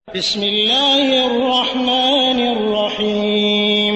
بسم الله الرحمن الرحيم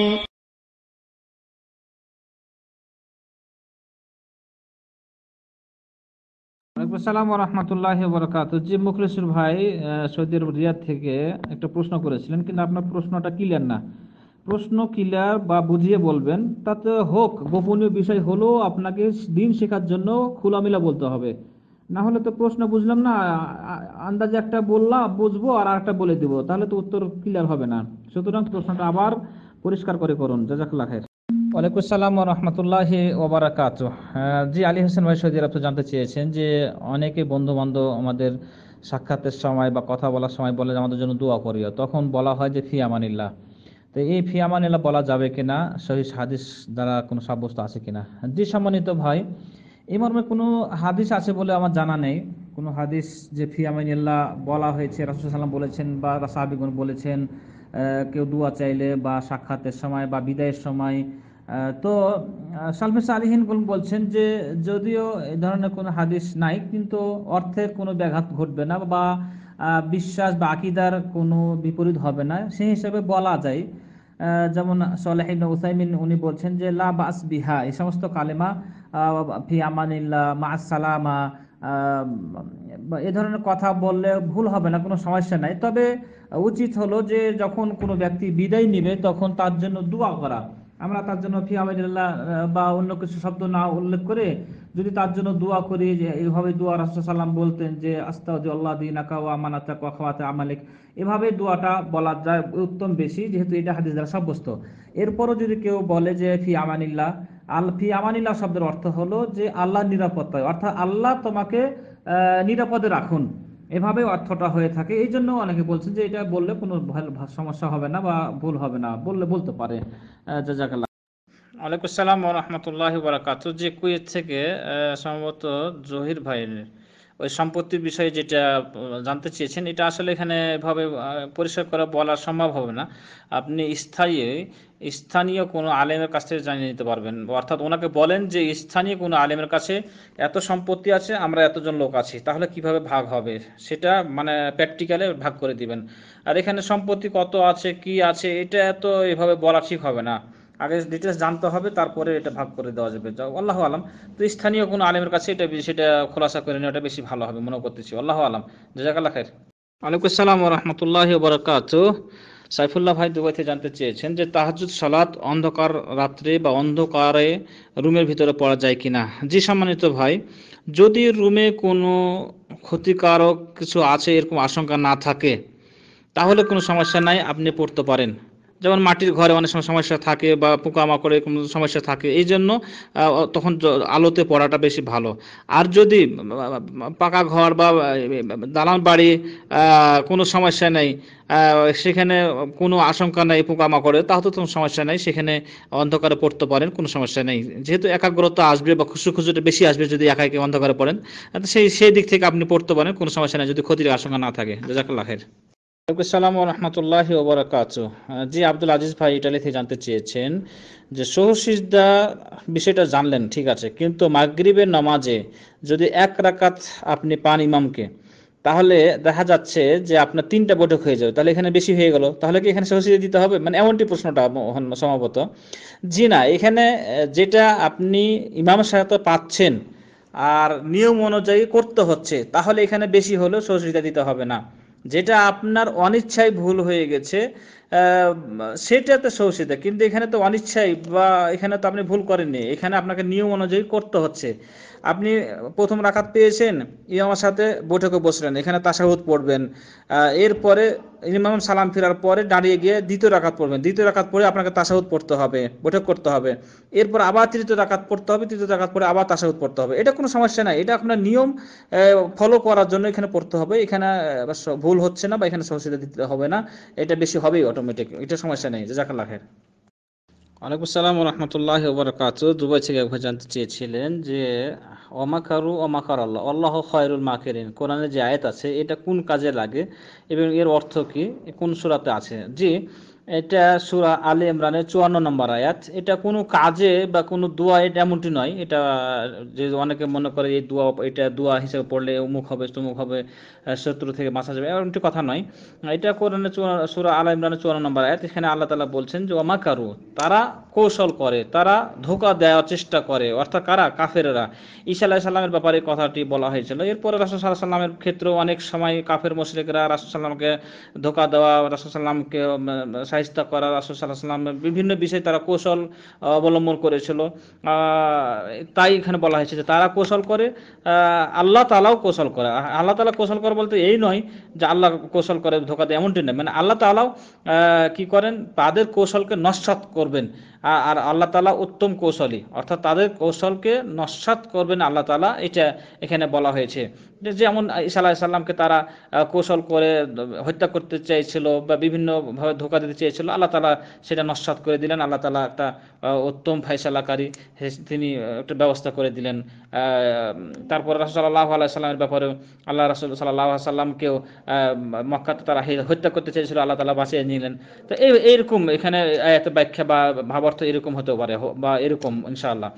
আসসালামু রহমতুল্লাহি ওয়া বারাকাতুহু। জি মুখলিসুর ভাই সৌদি আরব রিয়াদ থেকে একটা প্রশ্ন করেছিলেন, কিন্তু আপনার প্রশ্নটা ক্লিয়ার না। প্রশ্ন ক্লিয়ার বা বুঝিয়ে বলবেন, তাতে হোক গোপনীয় বিষয় হলেও আপনাকে দিন শেখার জন্য খোলামেলা বলতে হবে। না হলে তো প্রশ্ন বুঝলাম না, আন্দাজে একটা বললাম বুঝবো আর একটা বলে দিব, তাহলে তো উত্তর ক্লিয়ার হবে না। সুতরাং প্রশ্নটা আবার পরিষ্কার করে করুন। জাযাকাল্লাহ খাইর। ওয়ালাইকুম আসসালাম ওয়া রাহমাতুল্লাহি ওয়া বারাকাতুহু। জি আলী হোসেন ভাই সৌদি আরব থেকে জানতে চেয়েছেন যে অনেকে বন্ধু বান্ধব আমাদের সাক্ষাতের সময় বা কথা বলার সময় বলে যে আমাদের জন্য দোয়া করিও, তখন বলা হয় যে ফি আমানিল্লাহ। তো এই ফি আমানিল্লাহ বলা যাবে কিনা, সহিহ হাদিস দ্বারা কোনো সাব্যস্ত আছে কিনা? জি সম্মানিত ভাই, এই মর্মে কোনো হাদিস আছে বলে আমার জানা নেই। কোনো হাদিস যে ফি আমানিল্লাহ বলা হয়েছে, রাসূল সাল্লাল্লাহু আলাইহি ওয়াসাল্লাম বলেছেন বা সাহাবীগণ বলেছেন কেউ দোয়া চাইলে বা সাক্ষাতের সময় বা বিদায়ের সময়। তো সালফে সালিহিন বলছেন যে যদিও এই ধরনের কোনো হাদিস নাই, কিন্তু অর্থের কোনো ব্যাঘাত ঘটবে না বা বিশ্বাস বা আকীদার কোনো বিপরীত হবে না, সেই হিসাবে বলা যায়। যেমন সালেহ ইবনে উসাইমিন উনি বলছেন যে লা বাস বিহা, এই সমস্ত কালেমা ফি আমানিল্লাহ মা'আস সালামা এ ধরনের কথা বললে ভুল হবে না, কোনো সমস্যা নাই। তবে উচিত হলো যে যখন কোনো ব্যক্তি বিদায় নিবে তখন তার জন্য দোয়া করা। আমরা তার জন্য ফি আমানিল্লাহ বা অন্য কিছু শব্দ না উল্লেখ করে যদি তার জন্য দোয়া করি, যে এইভাবে দোয়া রাসূল সাল্লাম বলতেন যে আস্তাউযিল্লাহ দিনাকা ওয়া আমানাতাকা ওয়া খাওয়াতা আমালিক, এভাবে দোয়াটা বলা যায় উত্তম বেশি, যেহেতু এটা হাদিস দ্বারা সাব্যস্ত। এরপরও যদি কেউ বলে যে ফি আমানিল্লাহ, ফি আমানিল্লাহ শব্দের অর্থ হলো যে আল্লাহ নিরাপত্তায়, অর্থাৎ আল্লাহ তোমাকে নিরাপদে রাখুন, এভাবে অর্থটা হয়ে থাকে। এই জন্য অনেকে বলছেন যে এটা বললে কোনো সমস্যা হবে না বা ভুল হবে না, বললে বলতে পারে। জাযাকাল্লাহ। ওয়ালাইকুম আসসালাম ওয়া রাহমাতুল্লাহি ওয়া বারাকাতুহু। যে কুয়েত থেকে সম্ভবত জহির ভাইয়ের ওই সম্পত্তির বিষয়ে যেটা জানতে চেয়েছেন, এটা আসলে এখানে এভাবে পরিষ্কার করে বলা সম্ভব হবে না। আপনি স্থানীয় কোনো আলেমের কাছ থেকে জানিয়ে নিতে পারবেন, অর্থাৎ ওনাকে বলেন যে স্থানীয় কোনো আলেমের কাছে এত সম্পত্তি আছে, আমরা এতজন লোক আছি, তাহলে কিভাবে ভাগ হবে সেটা মানে প্র্যাকটিক্যালে ভাগ করে দিবেন। আর এখানে সম্পত্তি কত আছে কি আছে এটা তো এভাবে বলা ঠিক হবে না। আগে ডিটেলস জানতে হবে, তারপরে এটা ভাগ করে দেওয়া যাবে। আল্লাহু আলাম। তো স্থানীয় কোনো আলেমের কাছে সেটা খোলাসা করে নেওয়াটা বেশি ভালো হবে মনে করতেছি। আল্লাহু আলাম। জাযাকাল্লাহ খাইর। ওয়ালাইকুম আসসালাম ওয়া রাহমাতুল্লাহি ওয়া বারাকাতুহু। সাইফুল্লাহ ভাই দুবাই থেকে জানতে চেয়েছেন যে তাহাজ্জুদ সালাত অন্ধকার রাত্রে বা অন্ধকারে রুমের ভিতরে পড়া যায় কিনা। জি সম্মানিত ভাই, যদি রুমে কোনো ক্ষতিকারক কিছু আছে এরকম আশঙ্কা না থাকে তাহলে কোনো সমস্যা নাই, আপনি পড়তে পারেন। যেমন মাটির ঘরে অনেক সময় সমস্যা থাকে বা পোকামাকড়ে কোনো সমস্যা থাকে, এই জন্য তখন আলোতে পড়াটা বেশি ভালো। আর যদি পাকা ঘর বা দালান বাড়ি কোনো সমস্যা নেই, সেখানে কোনো আশঙ্কা নেই পোকামাকড়ে, তাহলে তো কোনো সমস্যা নেই, সেখানে অন্ধকারে পড়তে পারেন, কোনো সমস্যা নেই। যেহেতু একাগ্রতা আসবে বা খুশুখুজুটা বেশি আসবে যদি একা একা অন্ধকারে পড়েন, সেই দিক থেকে আপনি পড়তে পারেন, কোনো সমস্যা নেই যদি ক্ষতির আশঙ্কা না থাকে। জাযাকাল্লাহ খাইর। আসসালাম রহমতুল্লাহি ওয়া বারাকাতুহু। জি আব্দুল আজিজ ভাই ইটালি থেকে জানতে চেয়েছেন যে সহসিজদা বিষয়টা জানলেন ঠিক আছে, কিন্তু মাগরিবের নামাজে যদি এক রাকাত আপনি পান ইমামকে, তাহলে দেখা যাচ্ছে যে আপনার 3টা বৈঠক হয়ে যাবে, তাহলে এখানে বেশি হয়ে গেল, তাহলে কি এখানে সহসিজদা দিতে হবে, মানে এমনটি প্রশ্নটা সম্ভবত। জি না, এখানে যেটা আপনি ইমামের সাথে পাচ্ছেন আর নিয়ম অনুযায়ী করতে হচ্ছে, তাহলে এখানে বেশি হলেও সহসিজদা দিতে হবে না। যেটা আপনার অনিচ্ছায় ভুল হয়ে গেছে সেটাতে সহসিদ্ধা, কিন্তু এখানে তো অনিচ্ছায় বা এখানে তো আপনি ভুল করেননি, এখানে আপনাকে নিয়ম অনুযায়ী করতে হচ্ছে। আপনি প্রথম রাকাত পেয়েছেন, ইমামের সাথে বৈঠকে বসলেন, এখানে তাশাহুদ পড়বেন, এরপরে ইমাম সালাম ফেরার পরে দাঁড়িয়ে গিয়ে দ্বিতীয় রাকাত পড়বেন, দ্বিতীয় রাকাত পড়ে আপনাকে তাশাহুদ পড়তে হবে, বৈঠক করতে হবে, এরপর আবার তৃতীয় রাকাত পড়তে হবে, তৃতীয় রাকাত পড়ে আবার তাশাহুদ পড়তে হবে। এটা কোনো সমস্যা নাই, এটা আপনার নিয়ম ফলো করার জন্য এখানে পড়তে হবে। এখানে ভুল হচ্ছে না বা এখানে সহসিদ্ধা দিতে হবে না, এটা বেশি হবেই অটোমেটিক, এটা সমস্যা নেই। জাযাকাল্লাহ খাইর। ওয়ালাইকুম আসসালাম ওয়া রাহমাতুল্লাহি ওয়া বারাকাতুহু। দুবাই থেকে একবার জানতে চেয়েছিলেন যে ওয়ামাকারু ওয়ামাকার আল্লাহ আল্লাহু খায়রুল মাকিরিন, কোরআনে যে আয়াত আছে এটা কোন কাজে লাগে এবং এর অর্থ কি, কোন সূরাতে আছে? জি এটা সূরা আলে ইমরানের 54 নম্বর আয়াত। এটা কোনো কাজে বা কোনো দোয়া এটা এমনটি নয়। এটা যে অনেকে মনে করে এই দোয়া, এটা দোয়া হিসেবে পড়লে অমুক হবে তমুক হবে, শত্রু থেকে বাঁচা যাবে, এমনটি কথা নয়। এটা কোরআনের সূরা আলে ইমরানের 54 নম্বর আয়াত। এখানে আল্লাহ তাআলা বলছেন যে ওয়ামাকারু, তারা কৌশল করে, তারা ধোঁকা দেওয়ার চেষ্টা করে, অর্থাৎ কারা? কাফেররা। ঈসা আলাইহিস সালামের ব্যাপারে কথাটি বলা হয়েছিল। এরপরে রাসূল সাল্লাল্লাহু আলাইহি সাল্লামের ক্ষেত্রেও অনেক সময় কাফের মুশরিকরা রাসূল সাল্লামকে ধোঁকা দেওয়া, রাসূল সাল্লামকে সাহিস্তা করা, রাসূল সাল্লাল্লাহু আলাইহি সাল্লাম বিভিন্ন বিষয়ে তারা কৌশল অবলম্বন করেছিল। তাই এখানে বলা হয়েছে যে তারা কৌশল করে, আল্লাহ তাআলাও কৌশল করে। আল্লাহ তাআলা কৌশল করে বলতে এই নয় যে আল্লাহ কৌশল করে ধোঁকা দেয়, এমনটি নয়। মানে আল্লাহ তাআলাও কি করেন, তাদের কৌশলকে নস্যাৎ করবেন। আর আল্লাহ তাআলা উত্তম কৌশলী, অর্থাৎ তাদের কৌশলকে নস্যাৎ করবেন আল্লাহ তাআলা, এটা এখানে বলা হয়েছে। যেমন ঈসা আলাইহিস সালামকে তারা কৌশল করে হত্যা করতে চেয়েছিল বা বিভিন্নভাবে ধোঁকা দিতে চেয়েছিল, আল্লাহ তাআলা সেটা নস্যাৎ করে দিলেন। আল্লাহ তাআলা একটা উত্তম ফায়সালাকারী, তিনি একটা ব্যবস্থা করে দিলেন। তারপর রাসূল সাল্লাল্লাহু আলাইহি সাল্লামের ব্যাপারে আল্লাহ রাসূল সাল্লাল্লাহু আলাইহি সাল্লামকেও মক্কাতে তারা হত্যা করতে চেয়েছিল, আল্লাহ তাআলা বাঁচিয়ে নিলেন। তো এইরকম এখানে আয়াতের ব্যাখ্যা বা ভাবার্থ এরকম হতে পারে বা এরকম ইনশাআল্লাহ।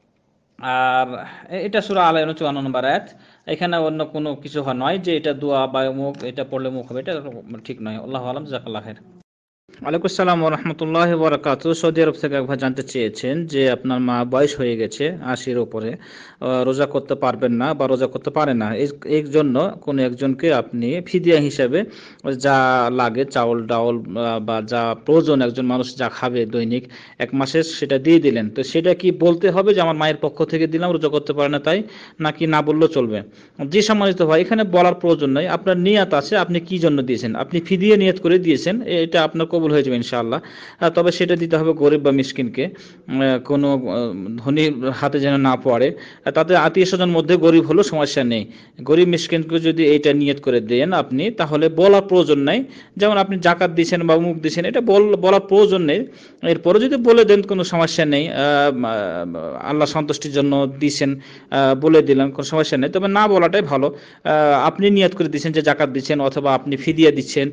আর এটা সূরা আল ইমরান 54 নম্বর আয়াত। এখানে অন্য কোনো কিছু নয় যে এটা দোয়া বা মুখ, এটা পড়লে মুখ হবে, এটা ঠিক নয়। আল্লাহু আলাম, জাযাকাল্লাহু খাইর। ওয়ালাইকুম আসসালাম ওয়া রাহমাতুল্লাহি ওয়া বারাকাতুহু। সৌদি আরব থেকে একবার জানতে চেয়েছেন যে আপনার মা বয়স হয়ে গেছে 80-এর উপরে, রোজা করতে পারবেন না বা রোজা করতে পারে না, এই জন্য কোনো একজনকে আপনি ফিদিয়া হিসাবে যা লাগে চাউল ডাউল বা যা প্রয়োজন একজন মানুষ যা খাবে দৈনিক এক মাসের, সেটা দিয়ে দিলেন। তো সেটা কি বলতে হবে যে আমার মায়ের পক্ষ থেকে দিলাম, রোজা করতে পারে না তাই, নাকি না বললেও চলবে? যে সম্মানিত ভাই, এখানে বলার প্রয়োজন নাই। আপনার নিয়াত আছে, আপনি কি জন্য দিয়েছেন, আপনি ফিদিয়া নিয়ত করে দিয়েছেন, এটা আপনার কবুল হয়ে যাবে ইনশাআল্লাহ। তবে সেটা দিতে হবে গরিব বা মিসকিনকে, কোনো ধনীর হাতে যেন না পড়ে। তাতে আত্মীয় স্বজন মধ্যে গরিব হলেও সমস্যা নেই। গরিব মিসকিনকে যদি এইটা নিয়ত করে দেন আপনি, তাহলে বলার প্রয়োজন নাই। যেমন আপনি জাকাত দিয়েছেন বা মুখ দিয়েছেন, এটা বলার প্রয়োজন নেই। এরপরে যদি বলে দেন কোনো সমস্যা নেই, আল্লাহ সন্তুষ্টির জন্য দিয়েছেন, বলে দিলেন, কোনো সমস্যা নেই। তবে না বলাটাই ভালো। আপনি নিয়ত করে দিচ্ছেন যে জাকাত দিচ্ছেন অথবা আপনি ফিদিয়া দিচ্ছেন,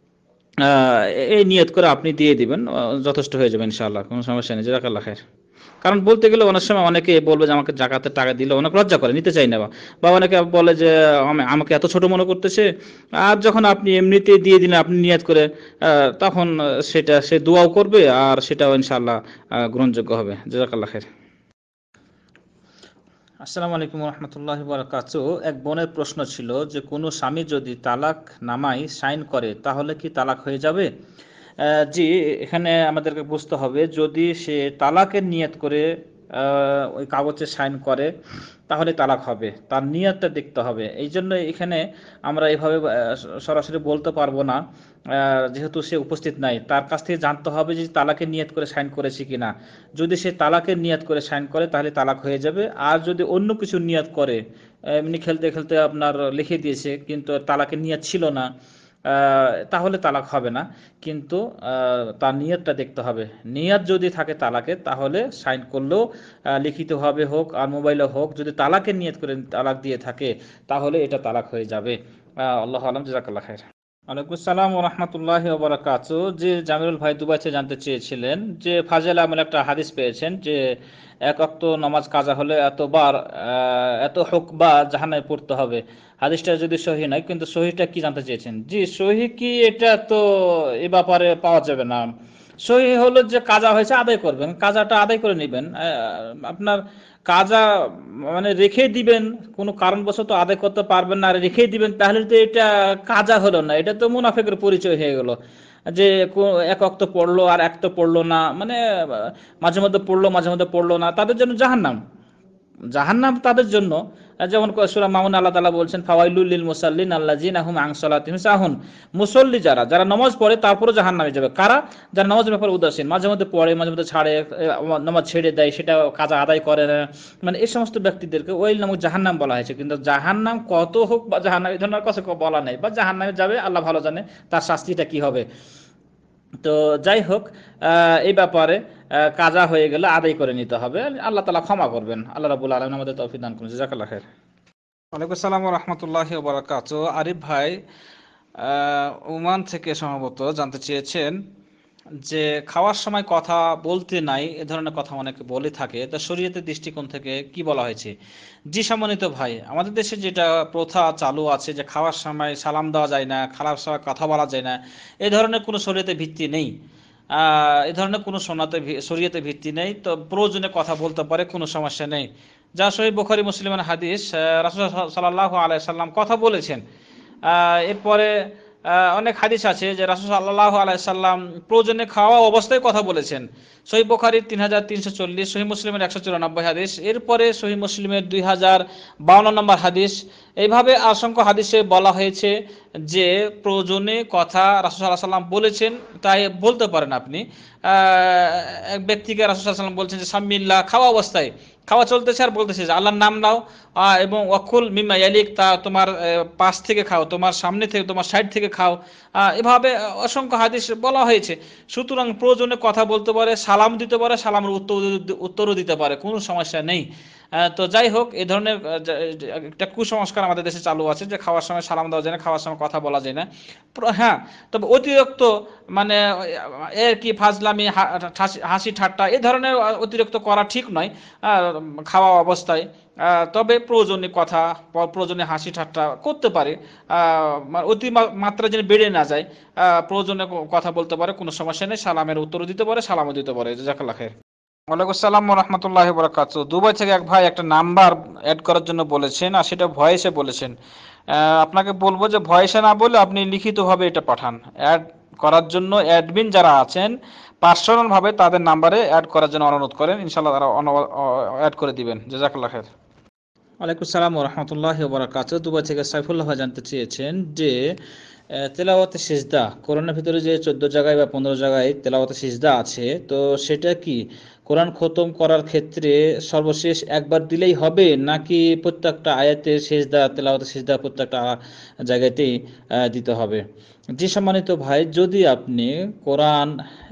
এই নিয়ত করে আপনি দিয়ে দিবেন, যথেষ্ট হয়ে যাবে ইনশাআল্লাহ, কোনো সমস্যা নেই। জাযাকাল্লাহু খাইর। কারণ বলতে গেলে অনেক সময় অনেকে বলবে যে আমাকে জাকাতের টাকা দিলে, অনেক লজ্জা করে, নিতে চাই না, বা অনেকে বলে যে আমাকে এত ছোট মনে করতেছে। আর যখন আপনি এমনিতে দিয়ে দিলেন আপনি নিয়ত করে, তখন সেটা সে দোয়াও করবে আর সেটাও ইনশাআল্লাহ গ্রহণযোগ্য হবে। জাযাকাল্লাহু খাইর। আসসালামু আলাইকুম ওয়া রাহমাতুল্লাহি ওয়া বারাকাতুহু। এক বোনের প্রশ্ন ছিল যে কোনো স্বামী যদি তালাক নামায় সাইন করে তাহলে কি তালাক হয়ে যাবে? জি, এখানে আমাদেরকে বুঝতে হবে, যদি সে তালাকের নিয়ত করে ওই কাগজে সাইন করে তাহলে তালাক হবে, তার নিয়তটা দেখতে হবে। এই জন্য এখানে আমরা এভাবে সরাসরি বলতে পারবো না, যেহেতু সে উপস্থিত নাই। তার কাছ থেকে জানতে হবে যে তালাকের নিয়ত করে সাইন করেছে কিনা। যদি সে তালাকের নিয়ত করে সাইন করে তাহলে তালাক হয়ে যাবে। আর যদি অন্য কিছু নিয়ত করে, এমনি খেলতে খেলতে আপনার লিখে দিয়েছে কিন্তু তালাকের নিয়ত ছিল না, তাহলে তালাক হবে না। কিন্তু তার নিয়তটা দেখতে হবে। নিয়ত যদি থাকে তালাকের, তাহলে সাইন করলেও লিখিতভাবে হোক আর মোবাইলে হোক, যদি তালাকের নিয়ত করে তালাক দিয়ে থাকে তাহলে এটা তালাক হয়ে যাবে। আল্লাহু আলাম, জাযাকাল্লাহু খাইর। ওয়ালাইকুম আসসালাম ওয়া রাহমাতুল্লাহি ওয়া বারাকাতুহু। যে জামিরুল ভাই দুবাই থেকে জানতে চেয়েছিলেন যে ফাজেল আহমেদ একটা হাদিস পেয়েছেন যে এক ওয়াক্ত নামাজ কাজা হলে এতবার এত হুকবা জাহান্নামে পড়তে হবে। হাদিসটা যদি সহিহ নয়, কিন্তু সহিহটা কি জানতে চেয়েছেন? জি, সহিহ কি এটা তো এ ব্যাপারে পাওয়া যাবে না। সহিহ হলো যে কাজা হয়েছে আদায় করবেন, কাজাটা আদায় করে নেবেন। আপনার কাজা মানে রেখে দিবেন, কোনো কারণবশত আদায় করতে পারবেন না আর রেখে দিবেন, তাহলে তো এটা কাজা হলো না, এটা তো মুনাফিকের পরিচয় হয়ে গেল। যে এক ওয়াক্ত পড়লো আর এক তো পড়লো না, মানে মাঝে মধ্যে পড়লো মাঝে মধ্যে পড়লো না, তাদের জন্য জাহান্নাম। জাহান্নাম তাদের জন্য। যেমন সূরা মাউন আল্লাহ তাআলা বলছেন ফাওয়াইলুল লিল মুসাল্লিন আল্লাযিনা হুম আন সালাতিহিম সাহুন। মুসল্লি যারা নামাজ পড়ে তারপরে জাহান্নামে যাবে। কারা? যারা নামাজের ব্যাপারে উদাসীন, মাঝে মধ্যে পড়ে মাঝে মধ্যে ছাড়ে, নামাজ ছেড়ে দেয়, সেটা কাজা আদায় করে না, মানে এই সমস্ত ব্যক্তিদেরকে ওয়াইল নামক জাহান্নাম বলা হয়েছে। কিন্তু জাহান্নাম কত হোক বা জাহান্নাম, এই ধরনের কথা বলা নেই, বা জাহান্নামে যাবে আল্লাহ ভালো জানে তার শাস্তিটা কি হবে। তো যাই হোক, এই ব্যাপারে কাজা হয়ে গেলে আদায় করে নিতে হবে, আল্লাহ তাআলা ক্ষমা করবেন। আল্লাহ রাব্বুল আলামিন আমাদের তৌফিক দান করুন। জাযাকাল্লাহু খাইর। ওয়ালাইকুম আসসালাম ওয়া রাহমাতুল্লাহি ওয়া বারাকাতুহু। আরিফ ভাই ওমান থেকে সম্ভবত জানতে চেয়েছেন যে খাওয়ার সময় কথা বলতে নাই, এ ধরনের কথা অনেকে বলে থাকে, তা শরীয়তের দৃষ্টিকোণ থেকে কি বলা হয়েছে? জি সম্মানিত ভাই, আমাদের দেশে যেটা প্রথা চালু আছে যে খাওয়ার সময় সালাম দেওয়া যায় না, খাওয়ার সময় কথা বলা যায় না, এই ধরনের কোনো শরীয়তে ভিত্তি নেই। এই ধরনের কোনো শরীয়তে ভিত্তি নেই। তো প্রয়োজনে কথা বলতে পারে, কোনো সমস্যা নেই। যা সহিহ বুখারী মুসলিমের হাদিস, রাসূল সাল্লাল্লাহু আলাইহি সাল্লাম কথা বলেছেন। এরপরে অনেক হাদিস আছে যে রাসূল সাল্লাল্লাহু আলাইহি সাল্লাম প্রয়োজনে খাওয়া অবস্থায় কথা বলেছেন। সহিহ বুখারীর 3340, সহিহ মুসলিমের 194 হাদিস, এরপরে সহিহ মুসলিমের 2052 নম্বর হাদিস। এইভাবে অসংখ্য হাদিসে বলা হয়েছে যে প্রয়োজনে কথা রাসূল সাল্লাল্লাহু আলাইহি সাল্লাম বলেছেন, তাই বলতে পারেন আপনি। এক ব্যক্তিকে রাসূল সাল্লাল্লাহু আলাইহি সাল্লাম বলছেন যে সাম্মিল্লাহ, খাওয়া অবস্থায়, খাওয়া চলতেছে আর বলতেছে যে আল্লাহর নাম নাও, এবং ওয়াকুল মিম্মা ইয়ালিক, তা তোমার পাশ থেকে খাও, তোমার সামনে থেকে, তোমার সাইড থেকে খাও। এভাবে অসংখ্য হাদিস বলা হয়েছে। সুতরাং প্রয়োজনে কথা বলতে পারে, সালাম দিতে পারে, সালামের উত্তরও দিতে পারে, কোনো সমস্যা নেই। তো যাই হোক, এই ধরনের একটা কুসংস্কার আমাদের দেশে চালু আছে যে খাওয়ার সময় সালাম দেওয়া যায় না, খাওয়ার সময় কথা বলা যায় না। হ্যাঁ, তবে অতিরিক্ত মানে এর কি ফাজলামি, হাসি ঠাট্টা এই ধরনের অতিরিক্ত করা ঠিক নয় খাওয়া অবস্থায়। তবে প্রয়োজনে কথা, প্রয়োজনে হাসি ঠাট্টা করতে পারে, অতি মাত্রা যেন বেড়ে না যায়। প্রয়োজনে কথা বলতে পারে, কোনো সমস্যা নেই, সালামের উত্তরও দিতে পারে, সালামও দিতে পারে। জাযাকাল্লাহ খাইর। ওয়ালাইকুম আসসালাম ওয়া রাহমাতুল্লাহি ওয়া বারাকাতুহু। দুবাই থেকে এক ভাই একটা নাম্বার অ্যাড করার জন্য বলেছেন, আর সেটা ভয়েসে বলেছেন। আপনাকে বলবো যে ভয়েসে না বলে আপনি লিখিতভাবে এটা পাঠান। অ্যাড করার জন্য অ্যাডমিন যারা আছেন পার্সোনাল ভাবে তাদের নাম্বারে অ্যাড করার জন্য অনুরোধ করেন, ইনশাআল্লাহ তারা অ্যাড করে দিবেন। জাযাকাল্লাহ খাইর। ওয়ালাইকুম আসসালাম ওয়া রাহমাতুল্লাহি ওয়া বারাকাতুহু। দুবাই থেকে সাইফুল্লাহ ভাই জানতে চেয়েছেন যে তেলাওয়াতে সিজদা, কোরআনের ভিতরে যে 14 জায়গায় বা 15 জায়গায় তেলাওয়াতে সিজদা আছে, তো সেটা কি কোরআন খতম করার ক্ষেত্রে সর্বশেষ একবার দিলেই হবে, নাকি প্রত্যেকটা আয়াতে সিজদা, তেলাওয়াতে সিজদা প্রত্যেকটা জায়গাতেই দিতে হবে? জি সম্মানিত ভাই, যদি আপনি কোরআন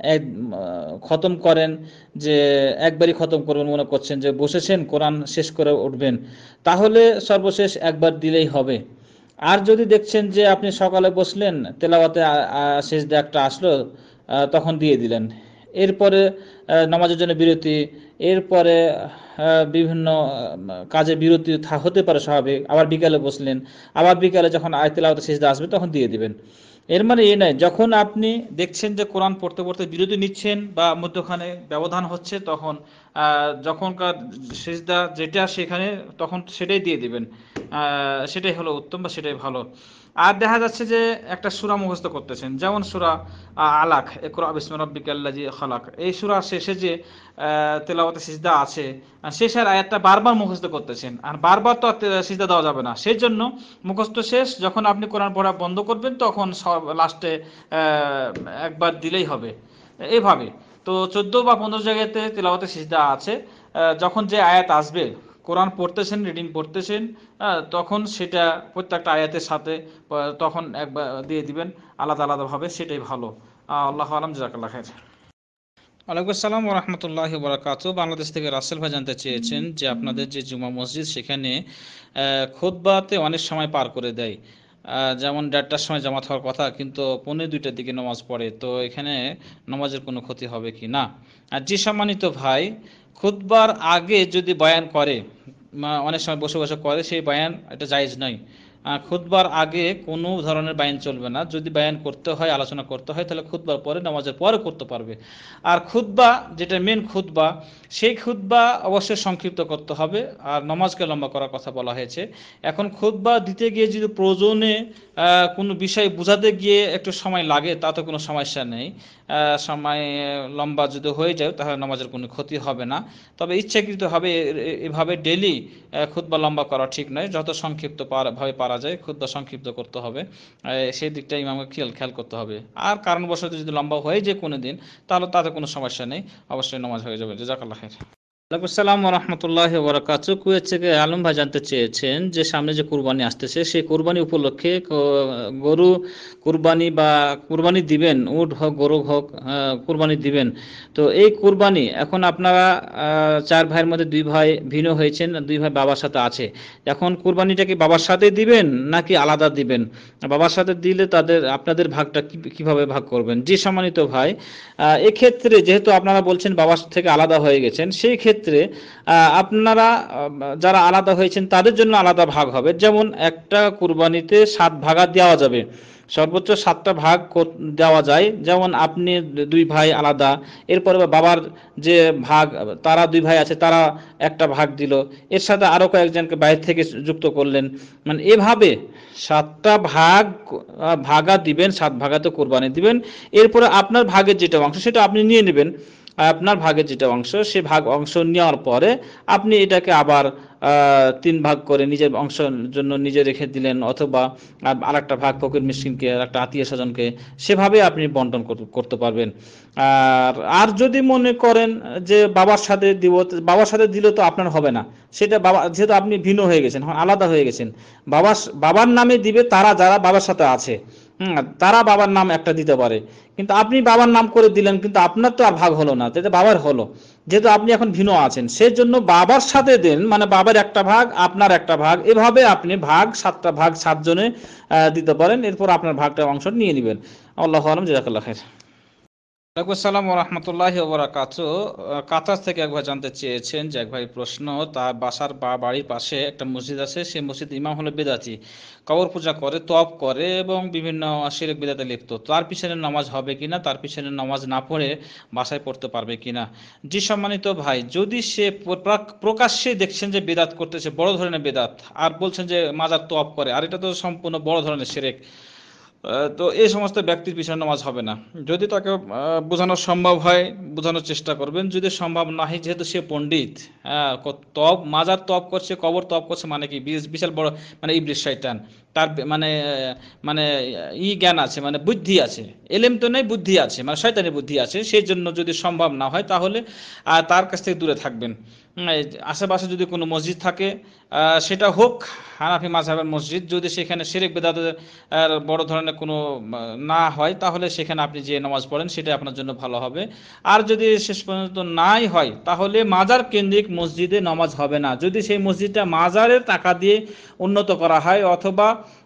খতম করেন, যে একবারই খতম করবেন মনে করছেন, যে বসেছেন কোরআন শেষ করে উঠবেন, তাহলে সর্বশেষ একবার দিলেই হবে। আর যদি দেখছেন যে আপনি সকালে বসলেন, তেলাওয়াতে সিজদা একটা আসলো, তখন দিয়ে দিলেন। এরপরে নামাজের জন্য বিরতি, এরপরে বিভিন্ন কাজে বিরতি হতে পারে স্বাভাবিক, আবার বিকালে বসলেন, আবার বিকালে যখন তেলাওয়াতে সিজদা আসবে তখন দিয়ে দিবেন। এর মানে এই নয় যখন আপনি দেখছেন যে কোরআন পড়তে পড়তে বিরতি নিচ্ছেন বা মধ্যখানে ব্যবধান হচ্ছে, তখন যখনকার সিজদা যেটা সেখানে তখন সেটাই দিয়ে দিবেন। সেটাই হলো উত্তম বা সেটাই ভালো। আর দেখা যাচ্ছে যে একটা সূরা মুখস্থ করতেছেন, যেমন সূরা আলাক, ইকরা বিসমি রাব্বিকাল্লাযী খালাক, এই সূরার শেষে যে তেলাওয়াতে সিজদা আছে, শেষের আয়াতটা বারবার মুখস্থ করতেছেন, আর বারবার তো সিজদা দেওয়া যাবে না, সেই জন্য মুখস্থ শেষ যখন আপনি কোরআন পড়া বন্ধ করবেন তখন লাস্টে একবার দিলেই হবে। এইভাবে তো 14 বা 15 জায়গাতে তেলাওয়াতে সিজদা আছে। যখন যে আয়াত আসবে, কোরআন পড়তেছেন, রিডিং পড়তেছেন, তখন সেটা প্রত্যেকটা আয়াতের সাথে তখন একবার দিয়ে দিবেন আলাদা আলাদাভাবে, সেটাই ভালো। আল্লাহু আলাম। জাযাকাল্লাহ খাইর। ওয়ালাইকুম আসসালাম ওয়া রাহমাতুল্লাহি ওয়া বারাকাতুহু। বাংলাদেশ থেকে রাসেল ভাই জানতে চেয়েছেন যে আপনাদের যে জুমা মসজিদ, সেখানে খুতবাতে অনেক সময় পার করে দেয়। যেমন 1:30টার সময় জামাত হওয়ার কথা, কিন্তু 1:45টার দিকে নামাজ পড়ে, তো এখানে নামাজের কোনো ক্ষতি হবে কি না? আর জি সম্মানিত ভাই, খুতবার আগে যদি বয়ান করে, অনেক সময় বসে বসে করে, সেই বয়ান এটা জায়েজ নয়। খুতবার আগে কোনো ধরনের বায়ান চলবে না। যদি বায়ান করতে হয়, আলোচনা করতে হয়, তাহলে খুতবার পরে, নামাজের পরে করতে পারবে। আর খুতবা যেটা মেন খুতবা, সেই খুতবা অবশ্যই সংক্ষিপ্ত করতে হবে, আর নামাজকে লম্বা করার কথা বলা হয়েছে। এখন খুতবা দিতে গিয়ে যদি প্রয়োজনে কোনো বিষয় বোঝাতে গিয়ে একটু সময় লাগে, তাতে কোনো সমস্যা নেই। সময় লম্বা যদি হয়ে যায় তাহলে নামাজের কোনো ক্ষতি হবে না। তবে ইচ্ছাকৃতভাবে এভাবে ডেলি খুতবা লম্বা করা ঠিক নয়। যত সংক্ষিপ্ত ভাবে পারা যায় খুতবা সংক্ষিপ্ত করতে হবে, সেই দিকটা ইমামকে খেয়াল করতে হবে। আর কারণবশত যদি লম্বা হয়ে যায় কোনো দিন, তাহলে তাতে কোনো সমস্যা নেই, অবশ্যই নামাজ হয়ে যাবে। জাযাকাল্লাহ খাইর। আসসালামু রহমতুল্লাহ বরাকাত। কুয়েত থেকে আলম ভাই জানতে চেয়েছেন যে সামনে যে কুরবানি আসতেছে সেই কুরবানি উপলক্ষে গরু কুরবানি বা কুরবানি দিবেন, উট হোক গরু হোক, কুরবানি দিবেন। তো এই কুরবানি এখন আপনারা চার ভাইয়ের মধ্যে দুই ভাই ভিন্ন হয়েছেন, দুই ভাই বাবার সাথে আছে। এখন কুরবানিটা কি বাবার সাথে দিবেন নাকি আলাদা দিবেন? বাবার সাথে দিলে আপনাদের ভাগটা কিভাবে ভাগ করবেন? জি সম্মানিত ভাই, এক্ষেত্রে যেহেতু আপনারা বলছেন বাবার থেকে আলাদা হয়ে গেছেন, সেই ক্ষেত্রে আপনারা যারা আলাদা হয়েছেন তাদের জন্য আলাদা ভাগ হবে। যেমন একটা কুরবানিতে 7 ভাগা দেওয়া যাবে, সর্বোচ্চ 7টা ভাগ দেওয়া যায়। যেমন আপনি দুই ভাই আলাদা, এরপরে বাবার যে ভাগ, তারা দুই ভাই আছে তারা একটা ভাগ দিল, এর সাথে আরো কয়েকজনকে বাইরে থেকে যুক্ত করলেন। মানে এভাবে 7টা ভাগ ভাগা দিবেন, 7 ভাগাতে কোরবানি দিবেন। এরপরে আপনার ভাগের যেটা অংশ সেটা আপনি নিয়ে নেবেন। আপনার ভাগের যেটা অংশ সে অংশ নেওয়ার পরে আপনি এটাকে আবার 3 ভাগ করে নিজের অংশের জন্য নিজে রেখে দিলেন, অথবা আরেকটা ভাগ ফকির মিসকিনকে, একটা আত্মীয় স্বজনকে, সেভাবে আপনি বন্টন করতে পারবেন। আর যদি মনে করেন যে বাবার সাথে দিব, বাবার সাথে দিলে তো আপনার হবে না। সেটা বাবা, যেহেতু আপনি ভিন্ন হয়ে গেছেন, আলাদা হয়ে গেছেন, বাবার নামে দিবে তারা যারা বাবার সাথে আছে, তারা বাবার নাম একটা দিতে পারে। কিন্তু আপনি বাবার নাম করে দিলেন, কিন্তু আপনার তো আর ভাগ হলো না, যেটা বাবার হলো। যেহেতু আপনি এখন ভিন্ন আছেন, সেজন্য বাবার সাথে দেন, মানে বাবার একটা ভাগ আপনার একটা ভাগ, এভাবে আপনি ভাগ 7টা ভাগ 7 জনে দিতে পারেন। এরপর আপনার ভাগটা অংশ নিয়ে নেবেন। আল্লাহু আলাম, জাযাকাল্লাহ খাইর। আসসালাম রহমতুল্লাহ বরাকাত। কাতার থেকে এক ভাই জানতে চেয়েছেন যে এক ভাই প্রশ্ন, তার বাসার বা বাড়ির পাশে একটা মসজিদ আছে, সেই মসজিদ ইমাম হলো বেদাতি, কবর পূজা করে, তওয়াব করে এবং বিভিন্ন শিরক বিদআতে লিপ্ত। তার পিছনে নামাজ হবে কিনা, তার পিছনে নামাজ না পড়ে বাসায় পড়তে পারবে কিনা? জি সম্মানিত ভাই, যদি সে প্রকাশ্যে দেখছেন যে বেদাত করতেছে, বড় ধরনের বেদাত, আর বলছেন যে মাজার তওয়াব করে, আর এটা তো সম্পূর্ণ বড় ধরনের শিরক, তো এই সমস্ত ব্যক্তির পিছনে নামাজ হবে না। যদি তাকে বোঝানো সম্ভব হয় বোঝানোর চেষ্টা করবেন, যদি সম্ভব না হয়, যেহেতু সে পণ্ডিত, মাজার তওয়াব করছে, কবর তওয়াব করছে, মানে কি বিশাল বড়, মানে ইবলিস শয়তান, তার মানে জ্ঞান আছে, মানে বুদ্ধি আছে, এলেম তো নেই, বুদ্ধি আছে, মানে শয়তানি বুদ্ধি আছে। সেই জন্য যদি সম্ভব না হয় তাহলে তার কাছ থেকে দূরে থাকবেন। আশেপাশে যদি কোনো মসজিদ থাকে, সেটা হোক হানাফি মাযহাবের মসজিদ, যদি সেখানে শিরক বিদআতের বড় ধরনের কোনো না হয়, তাহলে সেখানে আপনি যে নামাজ পড়েন সেটা আপনার জন্য ভালো হবে। আর যদি শেষ পর্যন্ত নাই হয়, তাহলে মাজার কেন্দ্রিক মসজিদে নামাজ হবে না। যদি সেই মসজিদটা মাজারের টাকা দিয়ে উন্নত করা হয়, অথবা